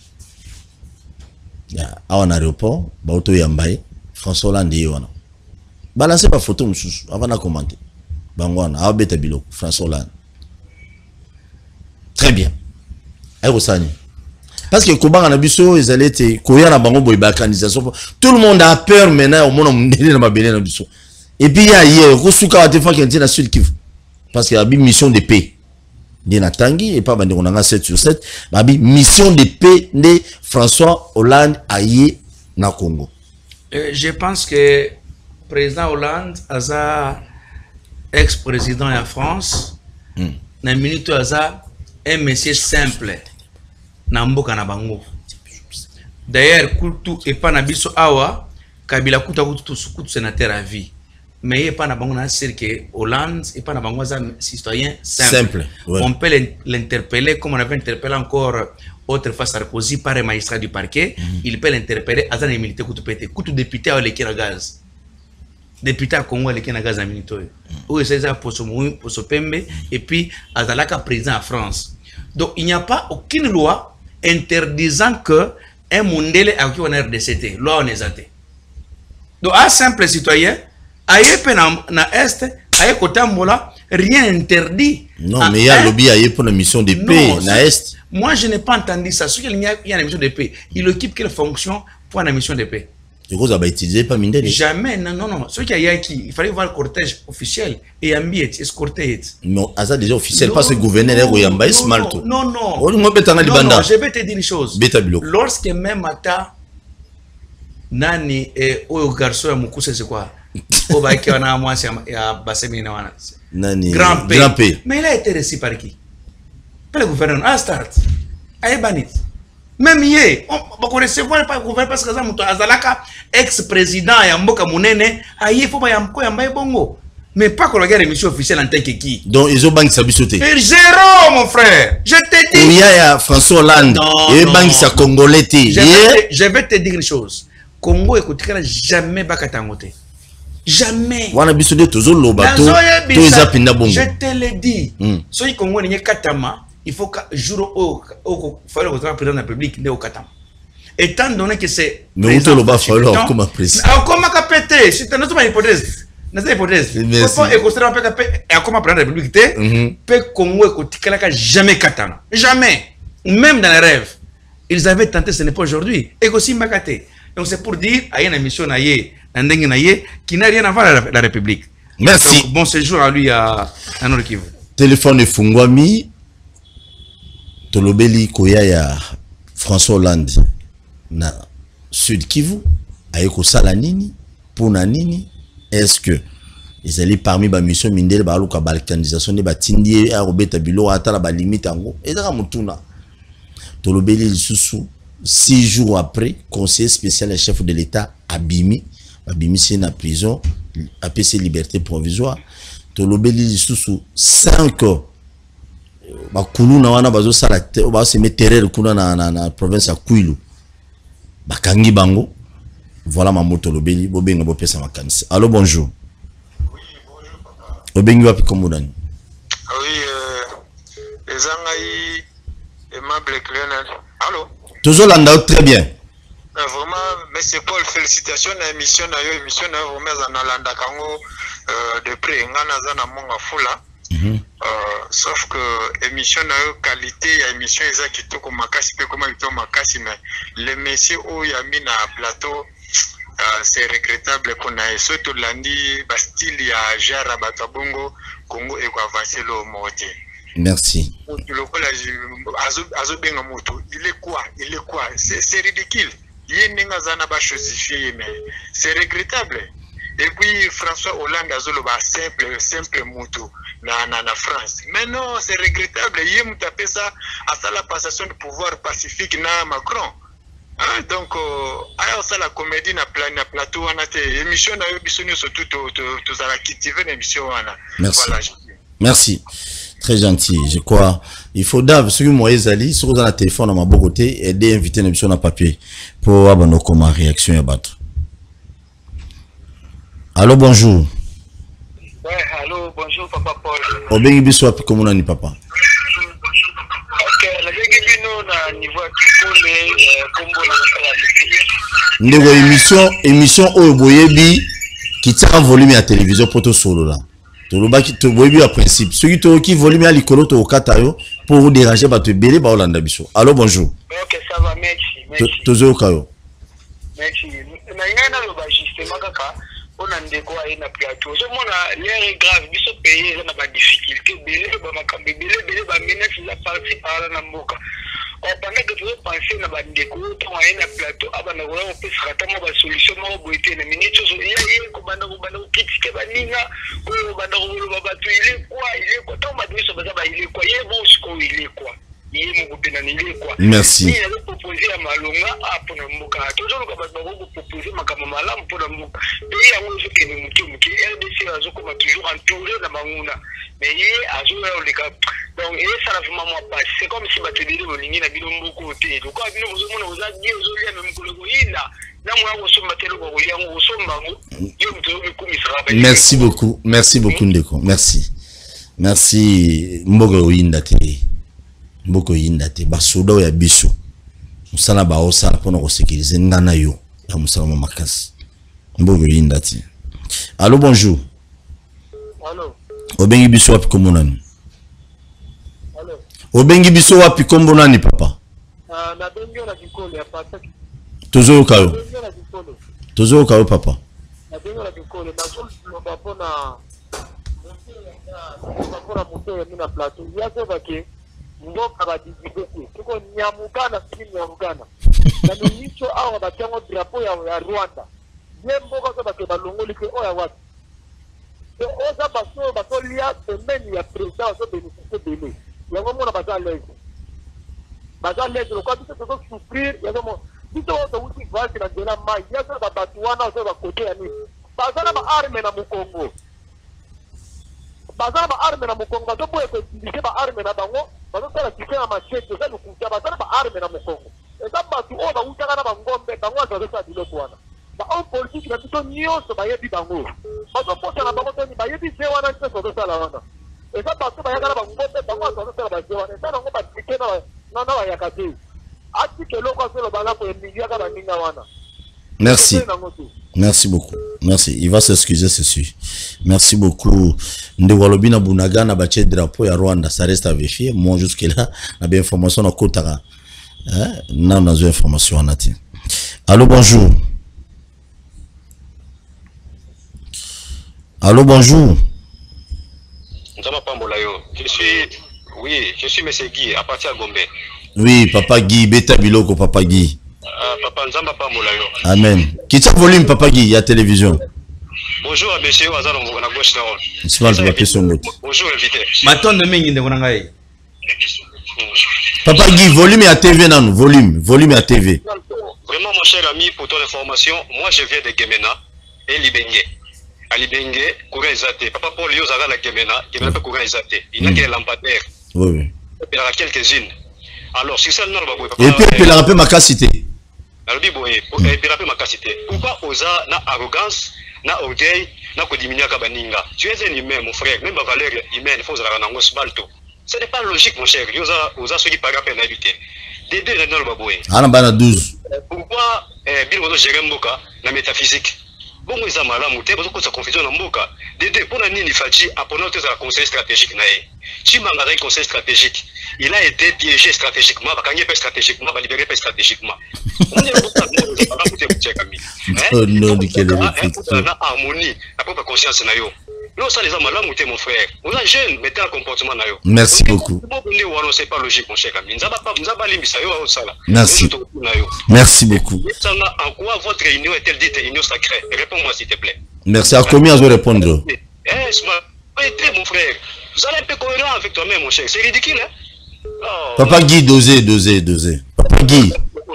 Ya awana aéroport, ba auto yambaye, François Hollande yona. Balancez pas photo mususu avant de commenter. Bangwana, abeta biloko François Hollande. Très bien. Ayo sani. Parce que Kobanga na biso ils allaient te koya na bango boy balkanisation. Tout le monde a peur maintenant au monde mondele na mabele na biso. Et puis hier, Kosuka wa te fa qui na Sud Kivu. Parce qu'il y a une mission de paix. Tangi et pas on a 7 sur 7. Il mission de paix de François Hollande aïe na Congo. Je pense que le président Hollande a ex-président en France. Na minute a un monsieur simple. Na mboka na bango. D'ailleurs, kultu et pas na biso awa kabila kuta kutu sénateur à vie. mais il n'est pas dans que Hollande, il n'est pas dans un citoyen simple. Ouais. On peut l'interpeller comme on avait interpellé encore autrefois Sarkozy par un magistrat du parquet. Il peut l'interpeller à un militaire qui député à l'équipe à gaz. Député à Congo à l'équipe à gaz à militaire. Où c'est ça pour ce pembe et puis à Zalaka président en France. Donc il n'y a pas aucune loi interdisant que un Mundele a qui on a RDCT. Loi on est athée. Donc un simple citoyen aïe na est aïe kotambola rien interdit. Non mais il y a lobby aïe pour la mission de paix na est. Moi je n'ai pas entendu ça. Ce qu'il y a une mission de paix, il occupe quelle fonction pour la mission de paix? Et vous avez utilisé pas Mindele? Jamais, non. Ce qu'il y a qui, il fallait voir le cortège officiel et ambier, escorter. Non, ça déjà officiel, pas ce gouverneur ou Yamba Smalto. Non. Non, je vais te dire une chose. Bétabilo. Lorsque même à Nani et au garçon à Moukousse, c'est quoi? Au baïki, on a moi, c'est à Bassemina. Grand P. Mais il a été reçu par qui? Par le gouverneur. À start. À Ebanit. Même hier, on va recevoir par le gouverneur parce que ça m'a Azalaka, ex-président et Mboka Mounene, il faut pas y bongo. Mais pas qu'on regarde l'émission officielle en tant que qui. Donc, ils ont banque Sabisoté. Zéro, mon frère. Je te dis. Il y a François Hollande. Et banque sa Congolais. Je vais te dire une chose. Congo écoute jamais Bakatangote. Jamais. Wana Bissoté, toujours le bateau. Je te l'ai dit. Si le Congo n'est Katama, il faut que jour au président de la République au Katama. Étant donné que c'est. Mais où le bas fallo comment précis. Comment péter? C'est une hypothèse. C'est une hypothèse. Il faut écouter un peu et comment prendre la République. Peu Congo écoute jamais Katama. Jamais. Même dans les rêves. Ils avaient tenté, ce n'est pas aujourd'hui. Et aussi Makate. Donc c'est pour dire, il y a une émission qui n'a rien à voir avec la République. Merci. Donc, bon séjour à lui à Nord Kivu. Téléphone Fungwami. Tolobeli Koya ya François Hollande na Sud Kivu. Ayeko sala nini? Pona nini? Est-ce que ils allaient parmi ba mission Mindele ba aluka balkanisation de ba tindie a robeta bilo atala ba limite ango. Ezaka mutuna. Tolobeli lisusu 6 jours après, conseiller spécial et chef de l'État Abimi c'est na prison, APC liberté provisoire. Tolobeli lisusu 5 bakulu na wana bazo sala ba se mettre kuna na province ya Kwilu. Bakangi bango. Voilà ma moto Tolobeli bobenga bo pesa makanisi. Allô bonjour. Oui, bonjour papa. Obengi wapi komudani? Oui, ezangai aimable Cléonel. Allô? Toujours landa très bien. Vraiment, monsieur Paul, félicitations à l'émission, vraiment, à Nalanda Kango, de près, Ngana Monga Fula. Sauf que l'émission a eu qualité, l'émission est qui tout comme Makasi, comme Makasi, mais les messieurs où il y a mis na plateau, c'est regrettable qu'on a surtout lundi, Bastille, il y a Jara Batabongo, Congo et avancer le moté. Merci. Il est quoi? C'est ridicule. C'est regrettable. Et puis François Hollande a dit simple moto na France. Mais non, c'est regrettable. Il a tapé ça à la passation de pouvoir pacifique na Macron. Hein? Donc, ça la comédie na plateau, on a été émission na yo surtout tous à la cultiver l'émission. Merci. Voilà, merci. Très gentil, je crois. Il faut d'abord, ce que moi, Ezali, si vous avez un téléphone à ma côté, aider inviter l'émission dans papier pour avoir nos comment réaction et battre. Allô, bonjour. Ouais, allô, bonjour, papa Paul. Obengi biso puis comment on a papa? Ok, la Bino na niveau Kikole, Combo na Ndego émission Oboyebi qui tient en volume à télévision pour tout solo là. Tolobaki to boyebi à principe. Ceux qui volume à l'icolo to katayo pour vous déranger ba te belé ba Olanda biso. Allô, bonjour. Ok, ça va, merci. Tozo kayo. Merci. Na ngana lo ba justement kaka on a ndeko na plateau. Je mona l'air grave biso pays na ba difficulté belé ba makambe belé ba menace la partie par na mboka. Pendant que tu penses à bandeko to na plateau abana ko on peut sera mo ba solution mo boité na minute zo ya ko banda ko critiquer baninga ko banda ko ba batu il est quoi to ba biso ba il est quoi il est bon ce qu'il est quoi yé mo pena nile quoi. Merci. Ni allait proposer à malonga à pour mboka. Toujours ka ba proposer makama malamu pour mboka. Pays yango je ke ni mutu muki RDC azo comme toujours entouré na manguna. Mais yé azo le cap. Donc et ça la vraiment moi pas. C'est comme si ba te dire bolingi na bino mboko côté. Donc quand bino bozo mona oza die ozo lia même koloko ina. Na mo yango so matelo ko yango so mbango. Yo mutu ko misara. Merci beaucoup. Merci beaucoup Ndeko. Merci. Merci Mbogo Oyindate. Mboko Oyindate basoda ya biso. Musala ba osala pona ko sécuriser ngana yo. Ya musala makasi. Mbogo Oyindate. Allô, bonjour. Allô. Obengi biso wapi kombo nani? Allô. Obengi biso wapi kombo nani papa? Na bengi na kikolo ya papa. Tozo kayo. Tozo kayo papa. Na bengi na kikolo na so ba pona bakora moto ya mina plateau ya ko bake mboka ba diziboko tuko nyamukana sini nyamukana na nicho awa batango drapeau ya Rwanda ye mboka ko bake balongoli ke oya wapi to oza baso lia semaine ya président so bénéficier délai yango mona baza lève ko biso to souffrir yango mo biso to wuti vaki na dela mai ya so ba batuana so ba côté ya ni baza na ba arme na Mukongo bazana ba arme na Mukongo bazo boye ko utiliser ba arme na bango bazo tala kifanya machete za lukuja bazana ba arme na Mukongo eza batu o ba utaka na bangombe bango bazo sa biloko wana ba on politique na biso nyonso ba yebi bango bazo pota na bango toni ba yebi se wana nse so sala wana eza batu ba yaka na bangombe bango bazo sala ba se wana eza bango ba tike na ba yakate ati keloko solo bala ko emilia ka baninga wana. Merci. Merci beaucoup. Merci. Il va s'excuser, c'est sûr. Merci beaucoup. Ndewalobina Bunaga na bache drapeau ya Rwanda, ça reste à vérifier. Moi jusque là, na bien information na kotara. Non, na zo information en ati. Allô, bonjour. Allô, bonjour. Je suis Monsieur Guy, à partir de Gombe. Oui, Papa Guy, Beta Biloko, Papa Guy. Papa Nzamba Pambola yo. Amen. Quitte volume Papa Guy, il y a télévision. Bonjour à monsieur Wazan na gauche là. Bonjour invité. Maton de mingi de konangai. Papa Guy, volume à TV non, volume à TV. Vraiment mon cher ami, pour ton information, moi je viens de Gemena et Libenge. À Libenge, courant exaté. Papa Paul yo zala la Gemena, Gemena peut courant exaté. Il n'a que les lampadaires. Oui. Il y a quelques-unes. Alors si ça non ba. Et puis il a rappelé ma capacité. Pourquoi osa na arrogance, na orgueil, na kodiminia kabaninga? Tu es un humain, mon frère, même ma valeur humaine, il faut se la rendre balto. Ce n'est pas logique, mon cher. Osa ceux qui parlent à peine habiter. Des deux, dans le baboué. Anabana 12. Pourquoi Bill gérer Mboka, na métaphysique? Bon, ils ont mal à monter, parce que ça confusion en Mboka. Des deux, pour la nini fachi, apprenant à conseil stratégique. Chimangara conseil stratégique. Il a été piégé stratégiquement, va gagner stratégiquement, va libérer stratégiquement. On est la harmonie, la propre conscience. Nous, ça les a mal à monter, mon frère. On a jeune, mettez un comportement. Merci beaucoup. C'est pas logique, mon cher ami. Merci. Merci beaucoup. En quoi votre réunion est-elle dite réunion sacrée? Réponds-moi, s'il te plaît. Merci. À combien je vais répondre? Mon frère. Vous allez un peu cohérent avec toi-même, mon cher. C'est ridicule, hein? Oh, Papa Guy, dosé. Papa Guy.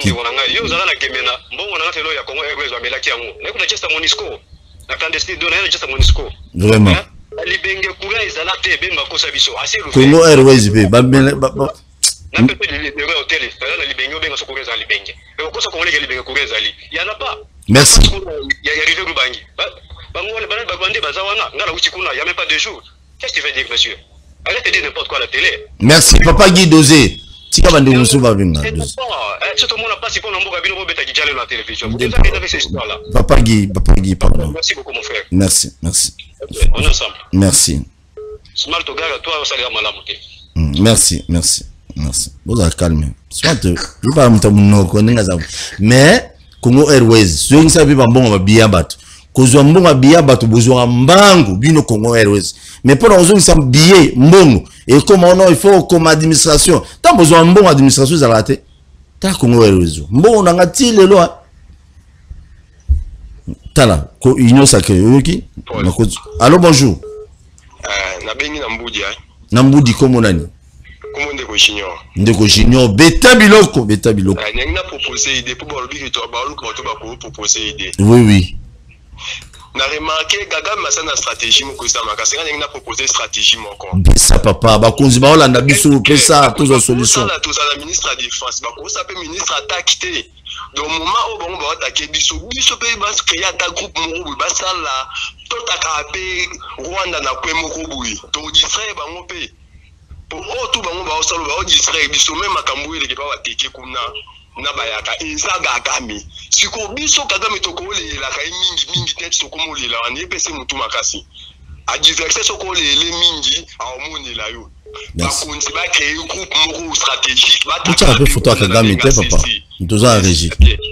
Vraiment. Congo Airways, merci. Qu'est-ce que tu veux dire, monsieur? Arrête de dire n'importe quoi à la télé. Merci, Papa Guy Dosé. Tika bande musu ba binga. Papa Guy, pardon. Merci beaucoup, mon frère. Merci. On est ensemble. Merci. Smart Togar, toi, ça ira mal à monter. Merci. Vous avez calmé. Soit je pas m'tamo mais Congo Airways, ceux qui savent pas bon va bien battre. Kozwa mbongo biya bato bozwa mbangu bino Congo Airways. Mais pour nous ça billet mbongo et comment on il faut comme administration. Tant besoin mbongo administration za raté. Ta Congo Airways. Mbongo nangati lelo. Tala ko union sacrée yoki. Allô bonjour. Na bengi na mbudi Na mbudi komo nani? Komo ndeko Ndeko Junior. Ndeko Junior, Beta Biloko, Beta Biloko. N'a proposé idée pour le but toi proposer idée. Oui, oui. N'a remarqué Gaga Masana stratégie mon ça makasi n'a proposé stratégie mon con. Ça papa, ba konzi ba Hollanda biso pesa tous en solution. Tous la ministre de la défense, ba ko ça peut ministre attaque té. Dans moment où on va attaquer biso pe ba créer ta groupe mo ba sala to takape Rwanda na kwe mo kobuyi. To distrait ba mo pe. Pour tout bango ba osalo ba distrait biso même makambo ile ke ba wateke kuna. Na bayaka insaga kami siko biso kagame tokolela kai mingi tete sokomolela ane pese mutu makasi a diverser sokolele mingi a omonela yo ba konti ba créer groupe moko stratégique ba tu as fait photo à Kagame te papa nous a régi.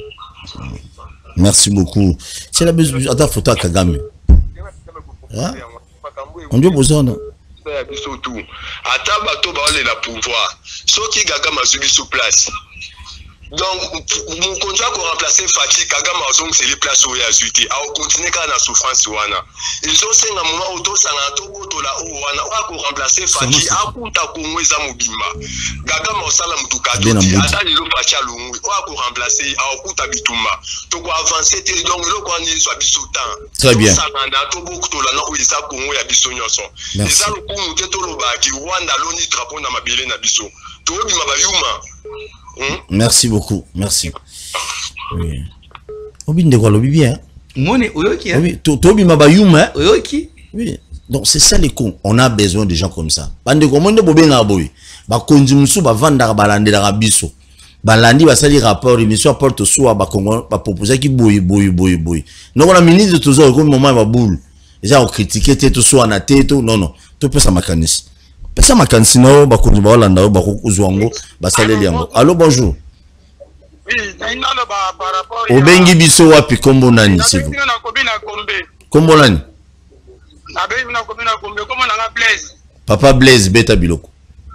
Merci beaucoup. C'est la besoin à ta photo à Kagame. Hein? On doit besoin biso tout ata bato ba olela pouvoir soki Kagame azubi sous place. Donc, mon contrat pour remplacer Fatih Kagame Azong, c'est les places où il y a zuité. A continuer qu'à la souffrance wana. Ils ont c'est un moment où tout ça n'a tout auto là où wana pour remplacer Fatih a kuta Kongo za mobimba. Kagame osala mutuka doti ata lelo Fatih alongo pour remplacer a kuta bitumba. To ko avancer te donc le ko ni so biso temps. Très bien. Ça na to beaucoup to là na où isa Kongo ya biso nyoso. Eza lo ko muté to lo ba ki Rwanda loni drapeau na mabele na biso. To bima ba yuma. Merci beaucoup, merci. Oui. Obi ndeko lobi bien. Mone oyoki. Oui, tobi mabayuma. Oyoki. Oui. Donc c'est ça les cons. On a besoin de gens comme ça. Bande ko monde bobenga boy. Ba konzi musu ba vanda balandela biso. Balandi ba sali rapport émission porte soa ba kongo ba proposer ki boy. Non la ministre toujours comme moment ba boule. Déjà on critiquer tout soa na teto non. To peut ça makanisi. Pesa makanisi na ba konzi ba Hollanda ba ko uzwango ba saleli yango. Allô bonjour. Oui, nainalo ba par rapport Obengi biso wapi kombo nani sivu? Kombo nani? Abengi na komina kombe kombo na Blaise. Papa Blaise Beta Biloko.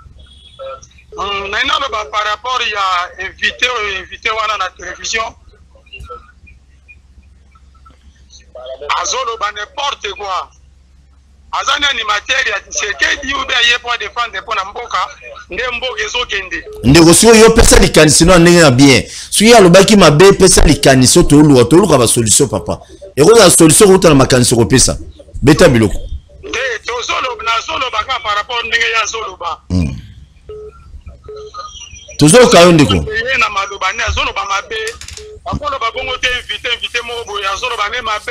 Nainalo ba par rapport ya invité wana na télévision. Azolo ba n'importe quoi. Azani animateur ya Tshisekedi ube aye pour défendre pour na mboka nde mboka ezokende. Ndeko sio yo pesa likanisi no ndenge na bien. Suki alobaki mabe pesa likanisi to luka ba solution papa. Eko la solution ko na makanisi ko pesa. Beta Biloko. Te tozolo na solo baka par rapport ndenge ya zolo ba. Tozolo kayo ndeko. Na maloba ne zolo ba mabe. Akolo ba bongo te invité mo bo ya zolo ba ne mabe.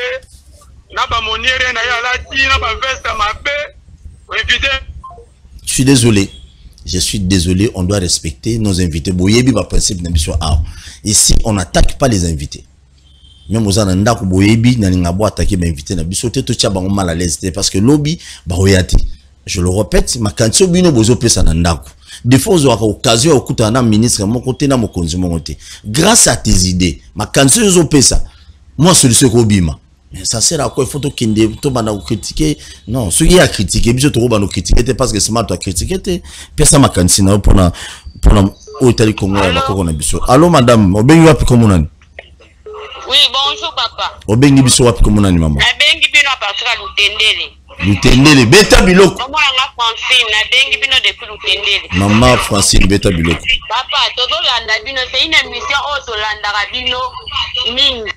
Je suis désolé. Je suis désolé. On doit respecter nos invités. Boyebi ba principe na biso a. Ici, on n'attaque pas les invités. Même aux ananda ko boyebi na linga bo attaquer ba invité na biso te to tia bango mal à l'aise parce que lobby ba oyati. Je le répète, ma kanso bino bozo pesa na ndako. Des fois, on a occasion au kuta na ministre mon côté na mon konzi mon côté. Grâce à tes idées, ma kanso zo pesa. Moi solution ko bima. Mais ça sert à quoi? Il faut to bana critiquer. Non, ceux qui a critiqué, biso to bana critiquer parce que c'est mal toi critiquer te. Pesa ma kansina pour na au Italie Congo ba ko na biso. Allô madame, obengi wapi komo nani? Oui, bonjour papa. Obengi biso wapi komo nani maman? Obengi bino parce que Lutendele Beta Biloko. Maman nga Francine, na bengi bino depuis Lutendele. Maman Francine Beta Biloko. Papa, todo landa bino, c'est une émission auto landa rabino mingi.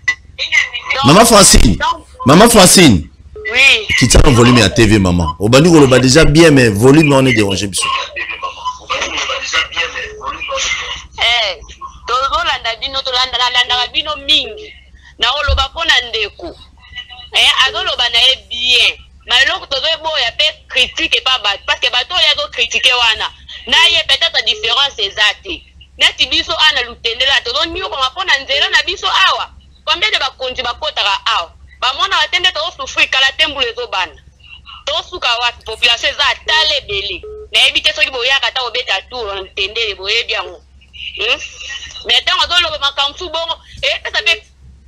Maman Francine. Oui. Qui tient le volume à TV maman. Obani ko déjà bien mais volume on est dérangé biso. Todo landa bino to landa rabino mingi. Na oloba pona ndeko. Azoloba na bien. Mais l'autre boya pe critique pas bat parce que bato ya go critiquer wana. Na ye peut-être différence exacte. Neti biso ana lutendela to don nyo ko mapona nzela na biso awa. Combien de bakonzi bakotaka awa. Ba mona batende to souffrir kala tembule zo bana. To suka wapi population za tale belé. Na ebite soki boya kata obeta tour ntendele boye bien. Mais tant azoloba makamfu bongo ça fait.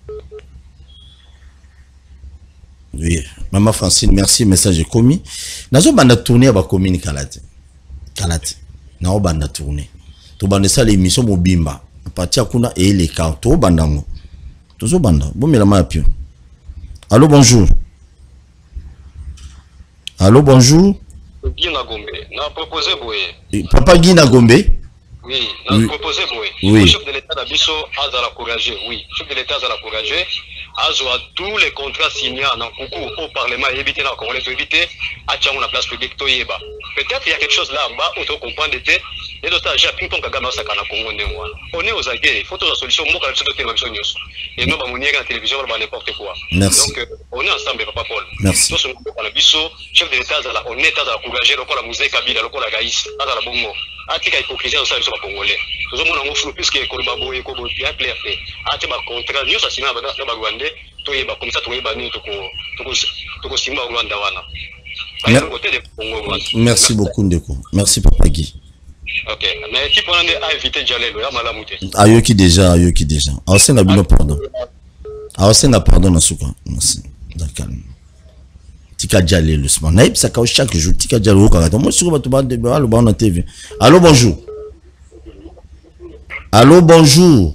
Oui, maman Francine, merci, message est commis. Nazo banda tourner à ba commune Kalate. Na banda tourner. To banda ça l'émission mobimba. A partir kuna et les cartes to banda ngo. Tozo banda. Bon mais la ma pio. Allô bonjour. Allô bonjour. Guina Gombe. On a proposé Boye. Papa Guina Gombe. Oui, on a proposé Boye. Oui. Le chef de l'État d'Abisso a encouragé. Oui, le chef de l'État a encouragé. A tous les contrats signés en coucou au Parlement, éviter la Congolais, éviter à Tchang la place publique. Peut-être il y a quelque chose là-bas où tu comprends d'été. Les autres, j'ai ping pong Kagame Sakana Congo. On est aux aguets, il faut trouver une solution. Moi, je suis dans la et nous, on est à la télévision, on n'importe quoi. Merci. Donc, on est ensemble, Papa Paul. Merci. Nous sommes à la Bisso, chef de l'État, on est à encourager le musée Kabila, le Gaïs, à la Bongo. Atika hypocrisie au sein du Congolais. Nous avons un flou puisque Kolbabo et Kobo bien clair. Atika contrat, nous assumons à Bagwande, Toyeba, comme ça, Toyeba, nous, Toko Rwanda. Merci beaucoup, Ndeko. Merci, Papa Guy. Ok, mais qui peut éviter Djalé, le Malamouté? Ayoki déjà. Ah, c'est la bino pardon. Ah, c'est la pardon, Nasuka. Merci. D'accord. Tika Djalé, le semaine. Naïb, ça cache chaque jour. Tika Djalé, au Canada. Moi, je suis sur le TV. Allô, bonjour. Allô, bonjour.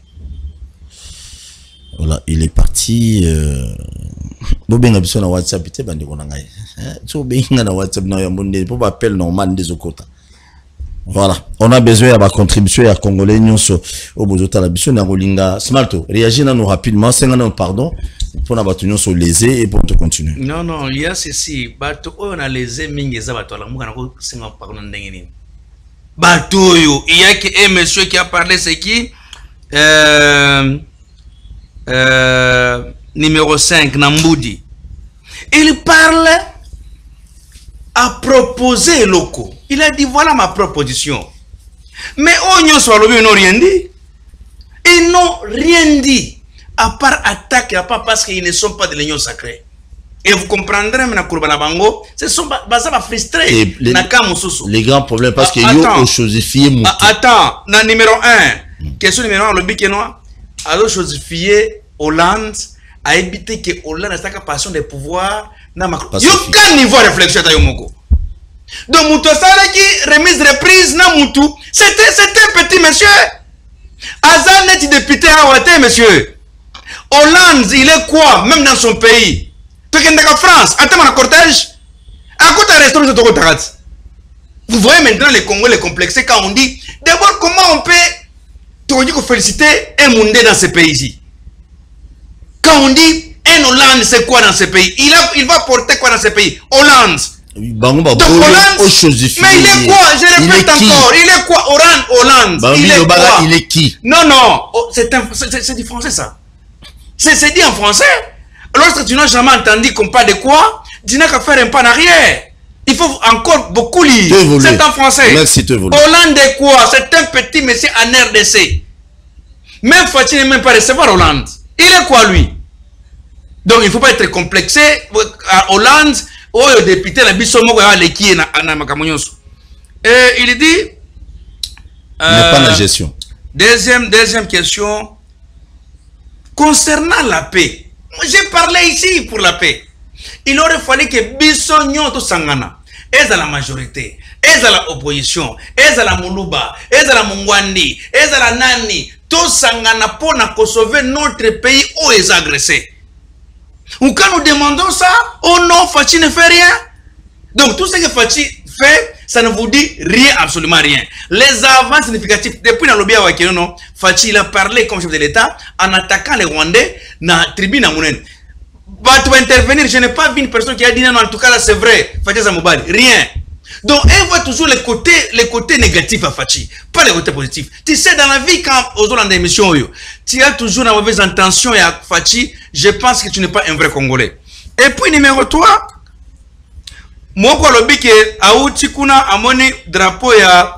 Voilà, il est parti. Bobenga biso na WhatsApp ite bande kona ngai. So benga na WhatsApp na ya monde pour appel normal des okota. Voilà, on a besoin de la contribution à Congolais nyonso au bozota la biso na rolinga. Smalto, réagis na nous rapidement, c'est un pardon pour na batu nyonso lésé et pour te continuer. Non, il y a ceci, bato on a lésé mingi za bato la muka na ko singa pardon ndenge nini. Bato yo, il y a que un monsieur qui a parlé c'est qui numéro 5 Namboudi. Il parle à proposer locaux. Il a dit voilà ma proposition. Mais Onyo Swalobi n'ont rien dit. Ils n'ont rien dit. À part attaque, à part parce qu'ils ne sont pas de l'union sacrée. Et vous comprendrez maintenant Bango, ce sont pas frustrés. Les grands problèmes parce que yo ont chosifié. Attends, na numéro 1. Question numéro 1, le bic noir. Alors chosifié Hollande a évité que Hollande ait sa passion de pouvoir. Yo quel niveau de réflexion à Yomoko. Donc Moutou qui remise reprise na Moutou. C'était un petit monsieur. Azan est député à Ouate, monsieur. Hollande, il est quoi? Même dans son pays. Tu es en France, attends mon cortège. À côté de restaurant de Togotarat. Vous voyez maintenant les Congolais complexés quand on dit d'abord comment on peut féliciter un monde dans ce pays-ci. Quand on dit un Hollande, c'est quoi dans ce pays? Il va porter quoi dans ce pays? Hollande. Donc Hollande, mais il est quoi? Je répète encore, il est quoi? Hollande, il est quoi? Il est qui? Non, c'est du français ça. C'est dit en français. Lorsque tu n'as jamais entendu qu'on parle de quoi, tu n'as qu'à faire un pas en arrière. Il faut encore beaucoup lire. C'est en français. Merci, Hollande est quoi? C'est un petit monsieur en RDC. Même Fatih n'est même pas recevoir Hollande. Il est quoi lui? Donc il ne faut pas être complexé. À Hollande, le député la bisomo qui est et il dit mais pas la gestion. Deuxième question concernant la paix. J'ai parlé ici pour la paix. Il aurait fallu que Bissognon to Sangana est à la majorité, est à l'opposition, est à la Moulouba, est à la Mungwandi, est à la Nani, to Sangana pour sauver notre pays où est agressé. Ou quand nous demandons ça, oh non, Fatih ne fait rien. Donc tout ce que Fatih fait, ça ne vous dit rien, absolument rien. Les avances significatifs, depuis la lobby à Wakenono, Fatih il a parlé comme chef de l'État en attaquant les Rwandais dans la tribune à Mounen. Tu vas intervenir, je n'ai pas vu une personne qui a dit non, en tout cas là c'est vrai, Fatih Zamoubali, rien. Donc elle voit toujours les côtés négatifs à Fatih, pas les côtés positifs. Tu sais, dans la vie, quand aux autres émissions, tu as toujours la mauvaise intention et à Fatih, je pense que tu n'es pas un vrai Congolais. Et puis numéro 3, moi quoi le bic Aouti kuna amoni drapeau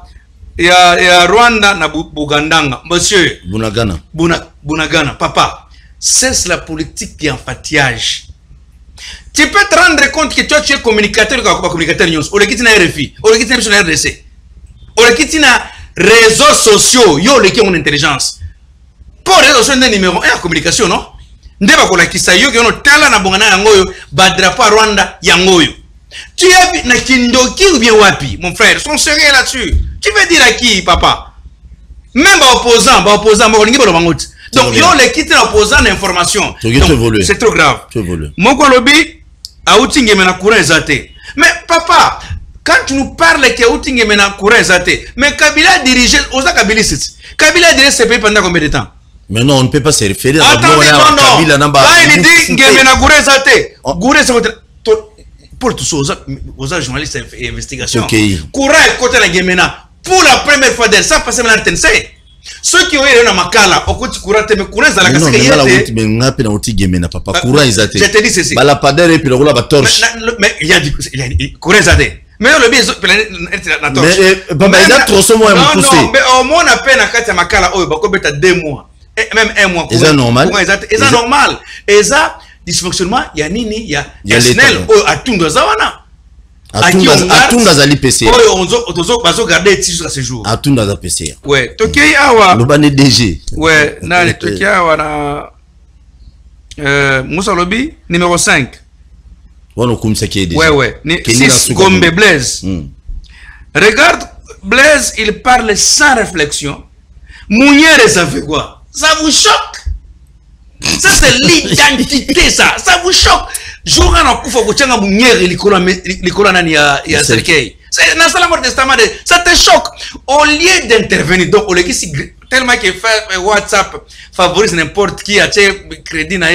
ya Rwanda na Bugandanga, monsieur Bunagana, papa, c'est la politique qui enfatillage. Tu peux te rendre compte que toi tu es communicateur comme communicateur news. On est na RFI, on est na RDC. On est na réseaux sociaux, yo le qui ont intelligence. Pour réseaux sociaux numéro 1 en communication non. Ndeba ko la kisayo que no tala na bongana yangoyo badrapa Rwanda yangoyo. Tu es na Kindoki ou bien wapi mon frère, sont sérieux là-dessus. Tu veux dire à qui papa? Même opposant mo lingi bolo bangout. Donc yo le quitte l'opposant d'information. C'est trop grave. Mon lobby a outingé mais na courant exaté. Mais papa, Quand tu nous parles que Outing maintenant courant Zate, mais Kabila dirige, Osa Kabila Kabila dirige ce pays pendant combien de temps? Mais non, on ne peut pas se référer à Attendez, non. Là, il dit Ngemena Gouré Zate. Gouré c'est pour tous aux journalistes et investigation. Courant est côté la Ngemena. Pour la première fois d'elle, ça passe maintenant à l'antenne. Ceux qui ont eu un makala, au côté courant, mais courant, ça la casse. Non, mais là, papa, courant, ils je te dis ceci. La padère et puis le roula, torche. Mais il y a dit, courant, ça dit. Mais le bien, la torche. Mais il a trop son moyen de pousser. Non, mais au moins, on a peine à quatre makala, oh, bah, 2 mois. Même 1 mois. C'est normal. C'est normal. Et ça, dysfonctionnement, il y a Nini, il y a SNL, à tout dans Zawana. À tout dans la PC. On va regarder jusqu'à ce jour. À tout dans la PC. Ouais, Toki Awa. Le ban DG. Ouais, non, Toki Awa Moussa Lobi, numéro 5. Ouais. 6, Gombe Blaise. Regarde, Blaise, il parle sans réflexion. Mounière, ça fait quoi? Ça vous choque? Ça, c'est l'identité, ça. Ça vous choque? Jour à coup, faut que tu aies un mounière, il y a Serkei. C'est dans la mort testament. Ça te choque. Au lieu d'intervenir, donc, au lieu que tellement qu'il fait WhatsApp favorise n'importe qui, a crédit, il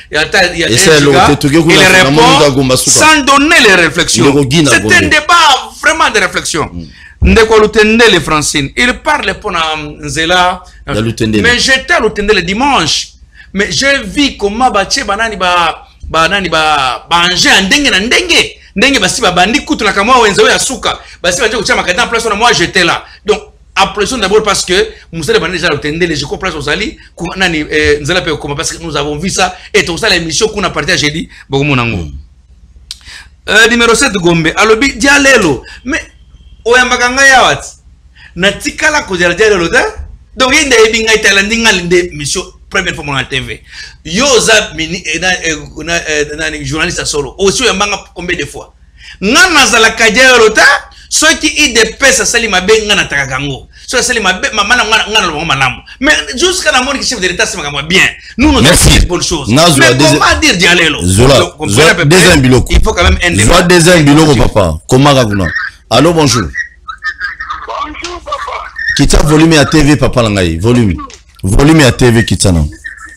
répond sans donner les réflexions. C'est un débat vraiment de réflexion. Les Francine, il parle pour Nzela, mais j'étais à l'Utende le dimanche. Mais j'ai vu comment banani banger en dengue basi bandi kutu na kama wenzo ya suka basi baje kuchama kadam place na moi j'étais là. Donc applaudissons d'abord parce que Moussa Bandi déjà l'Utende les je comprends aux ali nani Nzela pe comment parce que nous avons vu ça et tout ça l'émission qu'on a partagé jeudi bokumo nango. Numéro 7 Gombe alobi dialelo mais oyambakanga ya wat na tikala ko dialelo da donc il est binga italandinga linde mission première fois mon TV yoza mini journaliste solo aussi oyambanga combien de fois ngana zala kadialelo ta ceux qui i de pesa sali mabenga na takagango so sali mabe mama ngana lo malamu mais jusqu'à la mort qui chef de l'état c'est bien nous nous avons bonne chose mais comment dire dialelo deuxième biloko il faut quand même un débat deuxième biloko papa comment gaguna allô bonjour bonjour papa kita volume à TV papa langai volume à TV kita na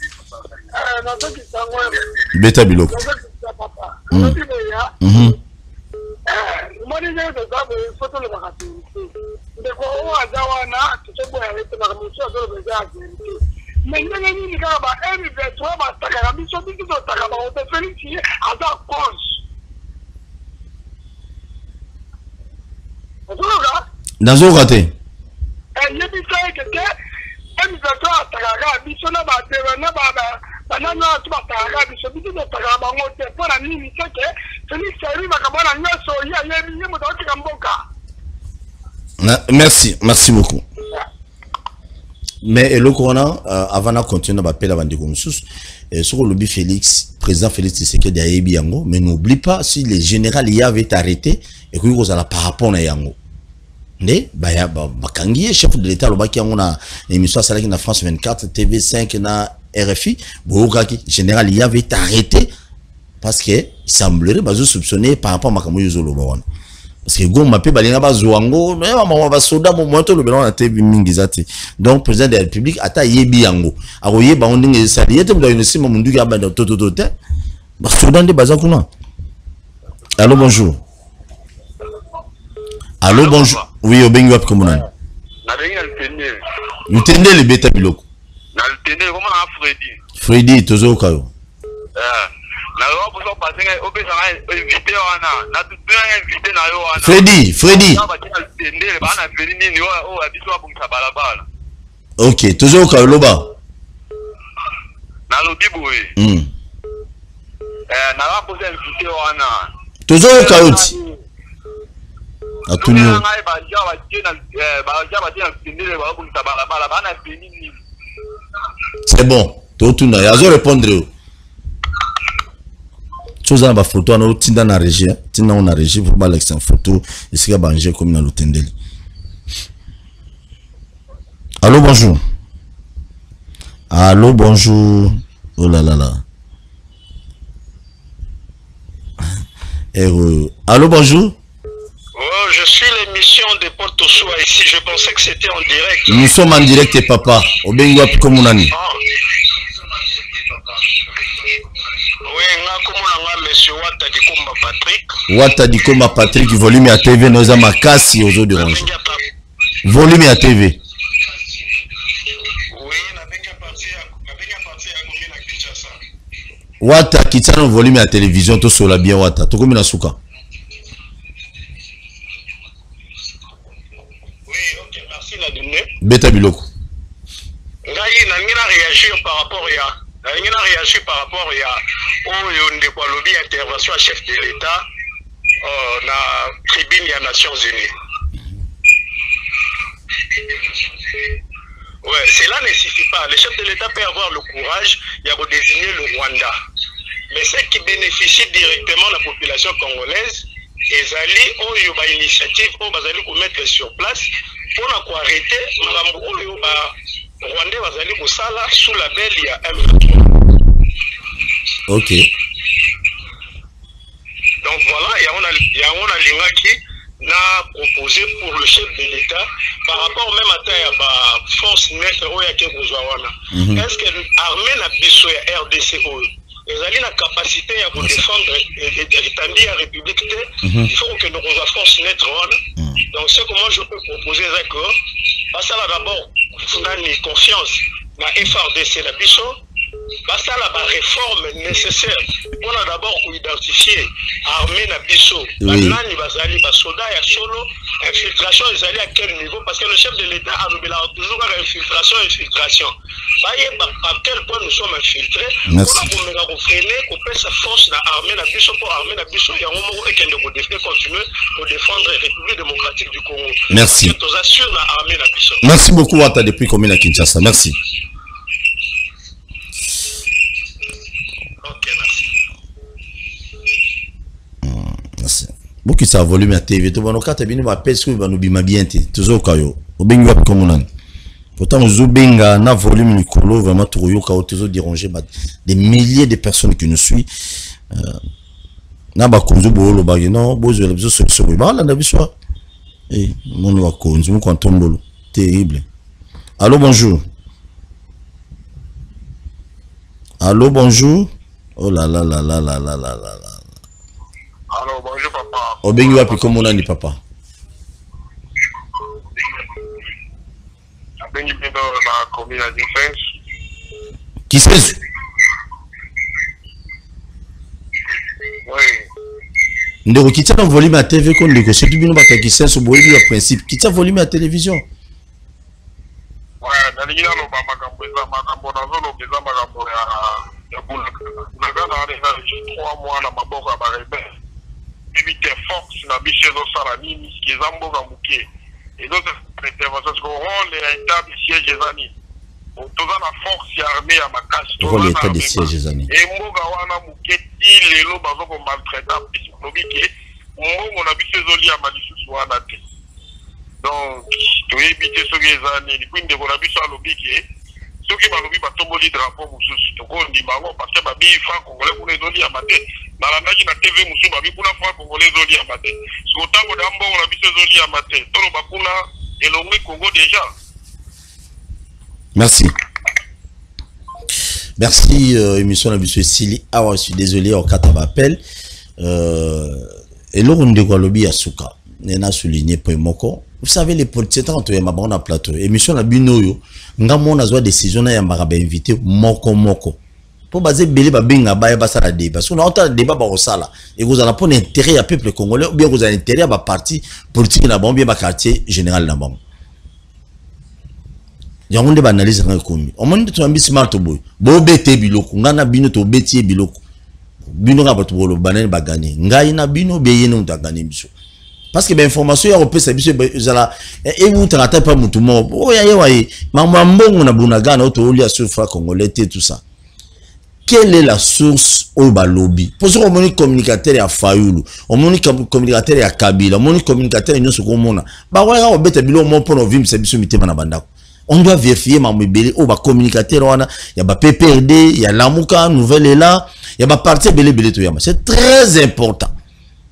beta biloko Nazo raté. Merci beaucoup. Mais le corona avant de continuer à appeler avant de commencer sur le Félix, président Félix Tshisekedi a ébi yango, mais n'oublie pas si le général y avait arrêté et que vous allez par rapport à yango. Ne baya bakangi chef de l'état lobaki yango na émission salaki na France 24 TV5 na RFI bokaki général y avait arrêté parce que il semblerait bazo soupçonner par rapport à makambo yozolo bawana parce que goma pe balinga bazwango mais mama ba soda mo moto le belon na TV mingi zate donc président de la République ata yebi yango akoye ba ondinga sali yete mdo ino sima mundu ga banda tototote ba soda ndi bazakuna. Allô bonjour. Allô bonjour. Oui, au Bengu Wap Komunan. L'Utende le beta biloko. Na l'Utende comment na Freddy. Freddy tozo kayo. Na yo bozo passer au besa na invité wana. Na tout invité na yo wana. Freddy. Na ba l'Utende le bana veni ni o abiso wa bumsa balabala. OK, tozo kayo loba. Na lobi boy. Na wa bozo invité wana. Tozo kayo ti. C'est bon. Tout na yazo répondre. Chose na ba photo na tinda na régie, tinda na régie pour ba l'exen photo ici ka banger comme na l'Utende. Allô bonjour. Allô bonjour. Oh là là là. Allô bonjour. Oh je suis l'émission de Porto Soa ici. Je pensais que c'était en direct. Nous sommes en direct, papa. Obengo comme on a dit. Oui, monsieur Wata Dikomba Patrick. Wata Dikomba Patrick, volume à TV, nous avons ma casse aux eaux d'orange. Volume à TV. Oui, Wata Kitano volume à télévision, tout sur la bien Wata. Tout comme la souka. Oui, ok, merci la donnée. Beta Biloko. Ngai na ngina réagir par rapport au ndeko lobby intervention à chef de l'État na tribune des Nations Unies. Ouais, cela ne suffit pas. Le chef de l'État peut avoir le courage de désigner le Rwanda. Mais ceux qui bénéficient directement de la population congolaise, ils allaient au initiative pour mettre sur place pour arrêter le Rwandais bazali kosala sous la belle il y a M23. Ok. Donc voilà, il y a un lingaki n'a proposé pour le chef de l'État par rapport même à la force neutre où il y a est-ce que l'armée n'a pas RDC ils ont la capacité à vous défendre et établir la République. Il faut que nous ayons force neutre. Donc ce que moi je peux proposer, c'est que ça d'abord une confiance dans FRDC la biso, ça la réforme nécessaire. On a d'abord identifié l'armée na biso, banani bazali basoda ya solo, infiltration ils allaient à quel niveau parce que le chef de l'État a toujours infiltration. À quel point nous sommes infiltrés, on a freiner, qu'on peut sa force dans l'armée na biso pour armée na biso, il y a un moment où elle doit continuer pour défendre la République démocratique du Congo. Merci. Merci beaucoup Wata depuis combien à Kinshasa. Merci. Ok, merci. Merci. Beaucoup ça volume à TV. Tout le monde a bien parce que nous bima bien toujours kayo. Obengi wa kongonan. Pourtant Zubenga na volume Nicolo vraiment toujours toujours déranger des milliers de personnes qui nous suivent. Na ba konzo bolo ba non bozo la biso so ba la na biso. Mon wa konzo mon kontombolo. Terrible. Allô, bonjour. Allô, bonjour. Oh là là là là là là là là. Allô, bonjour papa. Obengi wapi comme on a dit papa. Obengi bido na commune de Defense. Qui c'est? Oui. Ndeko kitsa na volume à TV kon ndeko c'est bino ba qui c'est so boyi le principe. Kitsa volume à télévision. Ouais, na lingina no ba makambo na zolo beza makambo ya bula. Na gana na 3 mois na maboko ya ba rebelle. Éviter force na biche zo sala nini ki zamboka muke. Et donc intervention ko rôle ya état de siège ezani. Toza na force ya armée ya makasi to na état de siège ezani. Et mboga wana muke ti lelo bazo ko maltraiter lobiki. Mbongo na biche zo lia malisusu wana te. Donc to éviter so gezani ni kwinde ko na biche lobiki. Soki balobi batomboli drapeau mususu to ko ndimbango parce que babi fa congolais ko ezoli ya mate. Malandaki na TV musu babi kuna fa congolais ezoli ya mate. So tango da mbongo na biso ezoli ya mate. Tolo bakuna elongwe Congo déjà. Merci. Merci émission la biso Sili. Ah ouais, je suis désolé au kata appel. Et là on dit quoi lobby asuka. Nena souligné point moko. Vous savez les politiciens quand on est mabon na plateau. Émission la binoyo nga mona zwa décision na ya mbaka invité moko. Pour baser belé ba benga ba ba sala débat. Parce qu'on a entendu débat ba osala et vous allez pour intérêt à peuple congolais ou bien vous avez intérêt à ba parti politique na bon bien ba quartier général na bon. Yango ba analyse nga komi. O monde to ambi smart boy. Bo bete biloko ngana bino to betie biloko. Bino nga bato bolo banane ba gagner. Ngai na bino beye no ta gagner biso. Parce que l'information ya opé ça biso zala et vous traitez pas mutu mo. Oh ya yewaye. Mamambongo na bunagana to oli sur fra congolais tout ça. Quelle est la source au balobi? Parce qu'on moni communicateur ya Fayulu, on moni communicateur ya Kabila, on moni communicateur nyonso ko mona. Ba wa ya obeta bilo mo pour vivre ça biso mitema na bandako. On doit vérifier mamebele au ba communicateur wana ya ba PPRD, ya Lamuka, Nouvelle là, ya ba parti belé to yama. C'est très important.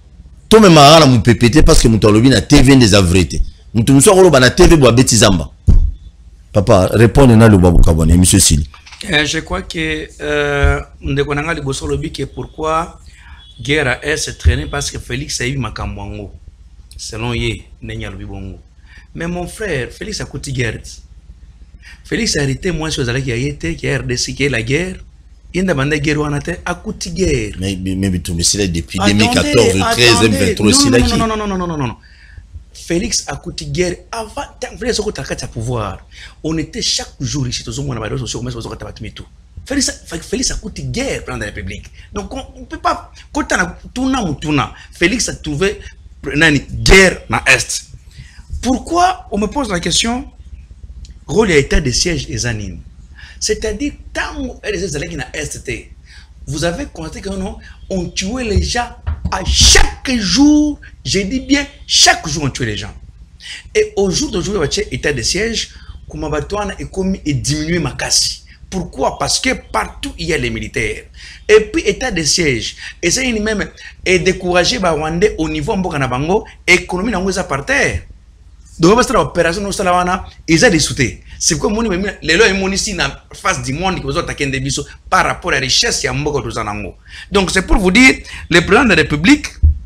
to me marala mu pépété parce que mu tolobi na TV des avrété mutu muso ko na TV bo abeti zamba. Papa répondre na le babu kabone monsieur Sili. Je crois que ndeko nanga liboso lobi que pourquoi guerre a se traîner parce que Félix a eu makamwango selon ye nenya lobi bongo. Mais mon frère Félix a coûté guerre. Félix a arrêté moi sur Zalaki a été qui a RDC qui est la guerre. Il n'a pas de guerre en atte à coûter guerre. Mais c'est depuis 2014, 13, 23 non. Félix a coûté guerre avant Félix a coûté pouvoir. On était chaque jour ici tous on a des sociaux mais on a tout. Félix a coûté guerre pendant la République. Donc on peut pas quand on a Félix a trouvé une guerre dans l'Est. Pourquoi on me pose la question rôle à état de siège et anime. C'est-à-dire, tant que vous avez constaté que non, on tuait les gens à chaque jour. Je dis bien, chaque jour on tuait les gens. Et au jour d'aujourd'hui, état de siège, comment est diminué ma casse. Pourquoi? Parce que partout il y a les militaires. Et puis état de siège. Et ça même est découragé par Rwandais au niveau Mbokanabango, économie n'a par terre. Donc, l'opération nous ils ont dissouté. C'est comme les lois ici na face du monde qui vous attaquent des bisous par rapport à la richesse ya mboko tozanango. Donc c'est pour vous dire le président de la République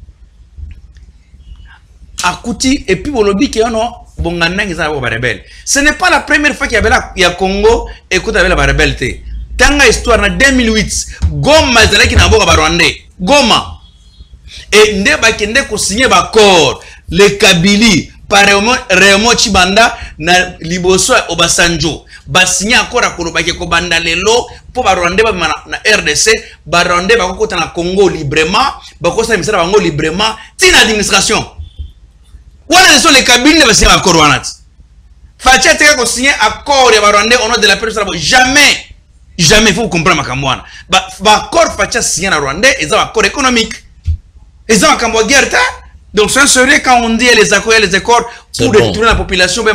a coûté et puis on lobby qui on bongana qui ça va rebelle. Ce n'est pas la première fois qu'il y avait la ya Congo et qu'il y avait la rebelle. Tanga histoire en 2008 Goma zalaki na mboka Rwandais. Goma et ndeba kende ko signer ba accord le Kabili par Raymond Chibanda na liboso Obasanjo basigna akora kolobaki ko banda lelo po ba Rwandais ba na RDC ba Rwandais ba kokota na Congo librement ba kosa misala bango librement tina administration wana sont les Kabila ba signa accord wana facha teka ko signer accord ya ba Rwandais au nom de la personne jamais il faut comprendre makambo wana ba accord facha signer na Rwandais et ça accord économique et ça makambo guerre ta. Donc, c'est sérieux quand on dit les accords et les accords pour détruire la population,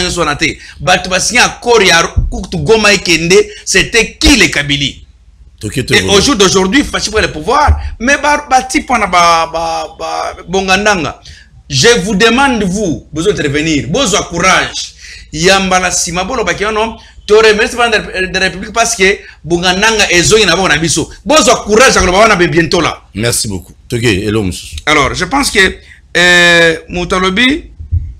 c'était qui les Kabili? Et au jour d'aujourd'hui, facile pour le pouvoir, mais je vous demande, vous, besoin de revenir, besoin de courage. Yambala Simabolo Bakiano, tu remercie de la République parce que Bungananga et Zoï n'avons pas biso. Besoin de courage, on bientôt là. Merci beaucoup. Alors, je pense que Moutalobi,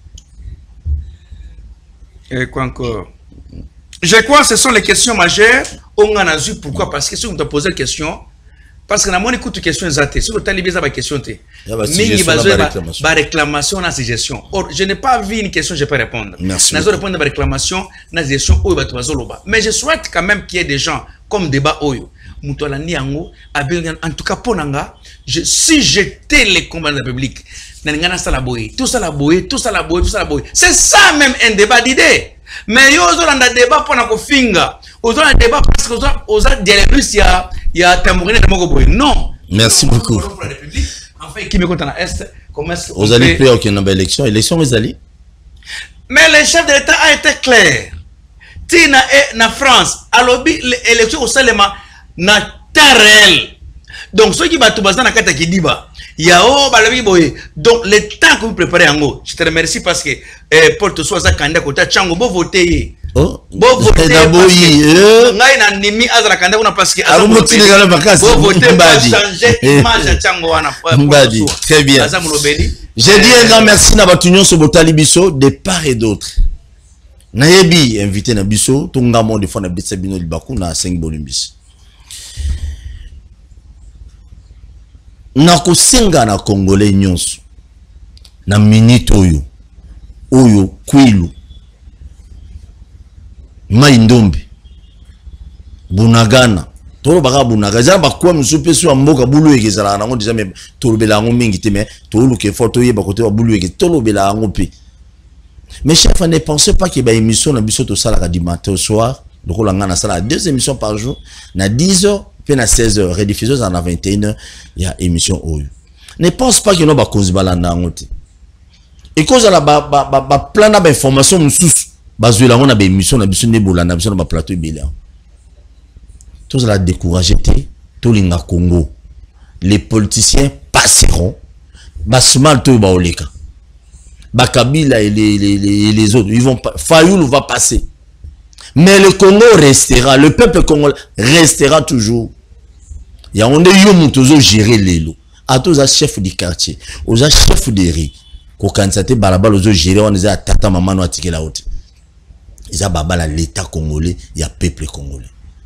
quoi encore? Je crois que ce sont les questions majeures. On en a vu pourquoi? Parce que si on te pose la question, parce que on écoute les questions exactes. Si on t'a libéré la question, la réclamation dans ces gestions. Or, je n'ai pas vu une question, je peux répondre. Merci. Je répondre à la réclamation dans ces gestions. Mais je souhaite quand même qu'il y ait des gens comme débat Oyo. En tout cas, pour Nanga, si j'étais les combats de la République, tout ça la boue. C'est ça même un débat d'idées. Mais il y a un débat pour nous finga. Il y a un débat parce que il y a tambourine de Mogoboy. Non. Merci beaucoup. Enfin, qui me compte en Est, comment est-ce vous allez plus aucune élection. Élection, vous allez. Mais le chef de l'État a été clair. Tina et na France, à l'objet l'élection au Salema na terrel. Donc ceux qui battent bazan na kata kidiba. Yao balabi boye. Donc le temps que vous préparez en haut, je te remercie parce que pour te soit candidat côté Tchango bo voter. Oh, bo voter. Ngai na nimi azala candidat kuna parce que bo voter va changer image à Tchango wana. Très bien. J'ai dit un grand merci na batunyon so botali biso de part et d'autre. Nayebi invité na biso tonga mo de fona bitsa bino libaku na 5 bolimbis. Na kosenga na Congolais nyonso na minute oyo Kwilu Maindombe Bunagana tolo baka Bunaga za bakwa musupe so mboka bulu ekezala nango déjà même tolobela ngo mingi te mais toluke photo yeba côté wa bulu eke tolobela ngo pe. Mes chefs, ne pensez pas qu'il y a une émission na biso to sala du matin au soir donc on a sala 2 émissions par jour na 10h puis na 16h rediffuseuse en 21h il y a émission oyo. Ne pense pas que no ba kozi balanda ngote. Et cause la ba plan na ba information mususu bazwela ngona ba émission na biso ne bolanda biso na ba plateau ebele. Tous la décourager te to linga Congo. Les politiciens passeront Basmal to baoleka. Bakabila et les autres, ils vont pas. Fayoul va passer. Mais le Congo restera, le peuple congolais restera toujours. Il y a on est yo mutozo gérer les lots. À tous les chefs du quartier, aux chefs de riz. Quand on balabal aux gérer, on est à tata maman no atike la haute. Ils a babala l'état congolais, il y a peuple congolais.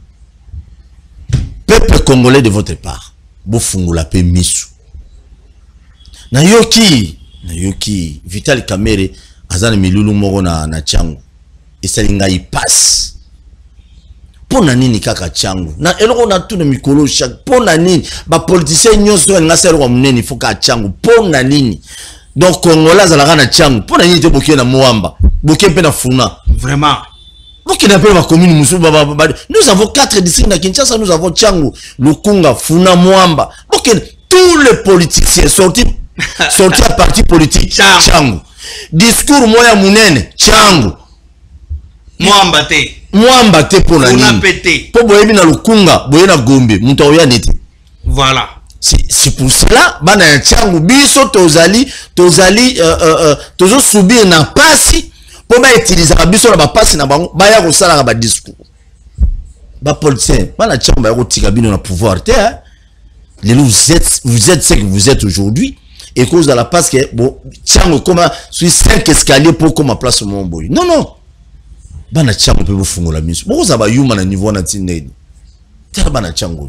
Peuple congolais de votre part. Bofungula pe misu. Na yoki Vital Kamerhe azana milulu moko na changu. Esalinga i passe. Pona nini kaka changu. Na eloko na tuna mikolo chaque pona nini ba politicien nyonso nga sero kwa muneni foka changu. Pona nini. Donc Congolais azalaka na changu. Pona nini te bokie na Mwamba. Bokie pe na Funa. Vraiment. Bokie na pe ma commune musu nous avons 4 districts na Kinshasa, nous avons changu, Lukunga, Funa, Mwamba. Bokie tous les politiciens sortis à parti politique changu. Discours moya munene changu. Mwamba te pona nini. Po boyebi na Lukunga, boye na Gombe, muta oya nete. Voilà. C'est pour cela bana ya changu biso tozali tozo subir na pasi po ba utiliser biso na ba pasi na bango ba ya ko sala ba discours. Ba politicien bana changu ba ko tika bino na pouvoir te hein. Vous êtes ce que vous êtes aujourd'hui. Et cause de la passe que bon chango comme sur 5 escaliers pour comme place mon boy. Non. Bana chango peut vous fungola miso. Bon ça va yuma na niveau na tineni. Tala bana chango.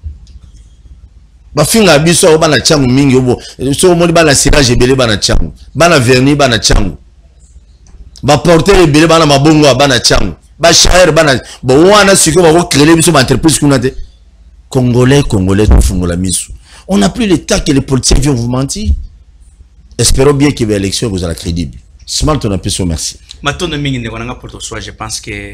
Ba finga biso bana chango mingi obo. So moni bana sirage belé bana chango. Bana vernis bana chango. Ba porter belé bana mabongo bana chango. Ba shaer bana bon wana siko ba ko créer biso ba entreprise kuna te. Congolais tout fungola miso. On n'a plus le temps que les politiciens viennent vous mentir. Espérons bien que l'élection vous sera crédible. Smart, on a pu se merci. Je pense que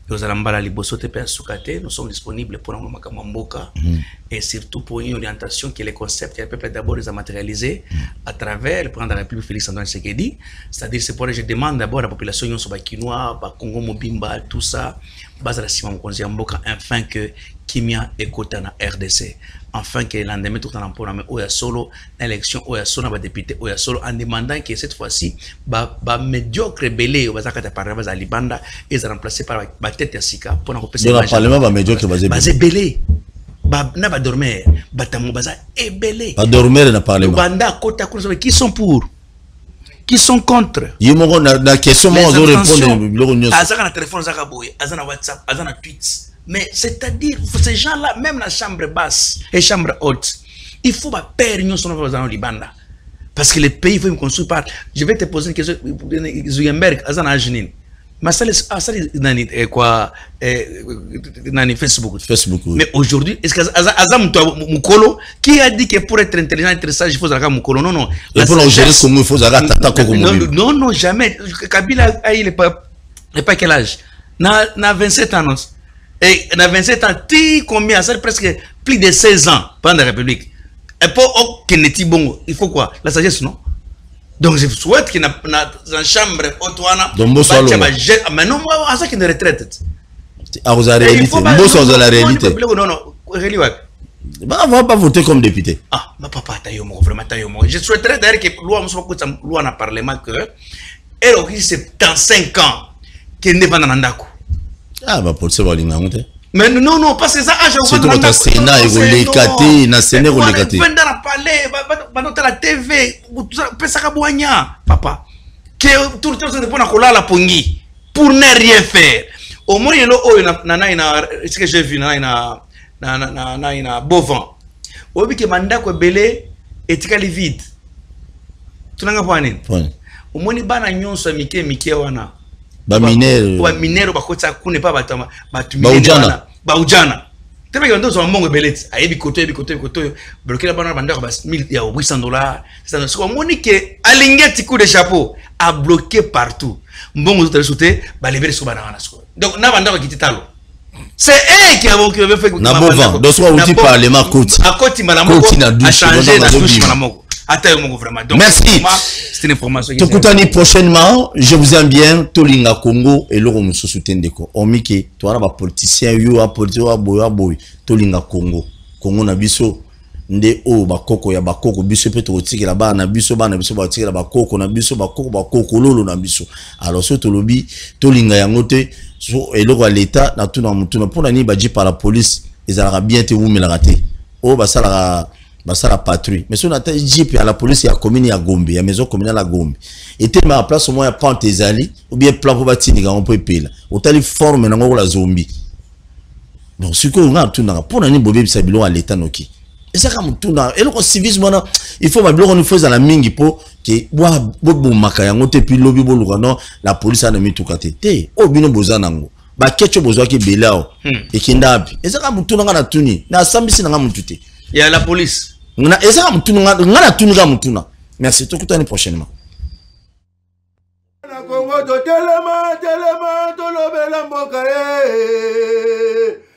nous sommes disponibles pour un Makamamboka et surtout pour une orientation que les concepts que le peuple d'abord les a matérialisés à travers le président de la République Félix Antoine Tshisekedi. C'est-à-dire, c'est pourquoi je demande d'abord à la population Kinois, Congo Mobimba, tout ça, base la Simon Konzi Mboka, afin que Kimia et Kotana RDC. Enfin que l'endemain tout en emploi mais oya solo élection oya solo ba député oya solo en demandant que cette fois-ci ba médiocre belé au bazaka ta parlement za libanda et za remplacé par ba tête ya sika pour na repasser le parlement ba médiocre bazé belé ba na ba dormir ba tamo baza et belé ba dormir na parlement banda kota kuna qui sont pour qui sont contre yimo na question mo zo répondre azaka na téléphone zaka boye azana WhatsApp azana tweets. Mais c'est-à-dire, ces gens-là, même la chambre basse et chambre haute, il faut pas perdre une son dans le Libanda. Parce que le pays, il faut me construire par. Je vais te poser une question. Zuckerberg, Azan Ajinin. Mais ça, c'est quoi Facebook. Mais aujourd'hui, est-ce que Azam Moukolo, qui a dit que pour être intelligent, être sage, il faut Zaka Moukolo? Non. Et pour gérer comme il faut Zaka Tata Koko. Non, jamais. Kabila, il n'est pas quel âge? Na 27 ans. Et dans 27 ans, combien? Ça presque plus de 16 ans pendant la République. Et pour il faut quoi? La sagesse, non? Donc je souhaite qu'il y ait une chambre haute. Mais non, moi, ça qui est une retraite. Ah, vous avez la réalité. Non, on va pas voter comme député. Ah, ma papa, vraiment, je souhaiterais d'ailleurs que loi na parlement que elle aurait 75 ans qu'elle n'est pas dans l'andako. Ah, bah, pour ça, on va monter. Mais non, parce que ça, c'est tout notre Sénat, et les catés, na Sénat, les catés. On va dans la palais, dans la TV, papa. Que tout le temps, c'est pour la pongi, pour ne rien faire. Au moins, il y a ce que j'ai vu, il y a Bovan. Au bout que mandat ko belé, et tikali vide. Tu n'as pas vu. Au moins, il y a un so Mickey wana. Ba minero ba kota kune pa batama baujana tebe yondo so mongo beleti ayebi koto bloquer la bana banda ba 1000 ya $800 ça so monique alingeti coup de chapeau a bloqué partout mbongo tout sauté ba libérer so bana so donc na banda ko kitalo c'est eux qui avait fait na bova donc soit outil parlement koti akoti malamoko a changé la touche malamoko. Donc, merci. C'est une information. Tokutani prochainement, je vous aime bien. Tolinga Congo et l'euro nous soutient deko. Omike, toi là, politicien, yo, politicien, boy. Tolinga Congo. Congo na biso. nde o bakoko ya bakoko biso pe to tikela bana biso batikela bakoko na biso bakoko lolo na biso. Alors so to lobi to linga yango te so eloko ya l'état na tuna mutuna pona ni baji par la police ezalaka bien te wumela te o basala patrouille mais so na ta jeep ya la police ya commune ya Gombe ya maison communale ya Gombe était ma place au moins ya pante ezali ou bien plan pour batindika on peut pela otali forme na ngoko la zombie. Donc ce que on a tout na pona ni bobe bisabilo à l'état noki et ça comme tout na eloko civisme na il faut ma biloko ni faut la mingi po ke bo maka yango te puis lobi bo non la police a mis tout côté te o bino bozana ngo ba kecho bozwa ki belao e kindabi et ça comme tout na tuni na sambisi na mutu te ya la police na et ça comme tout na tuni ga mutu na. Merci tout l'année prochainement. Congo to telema to lobela mboka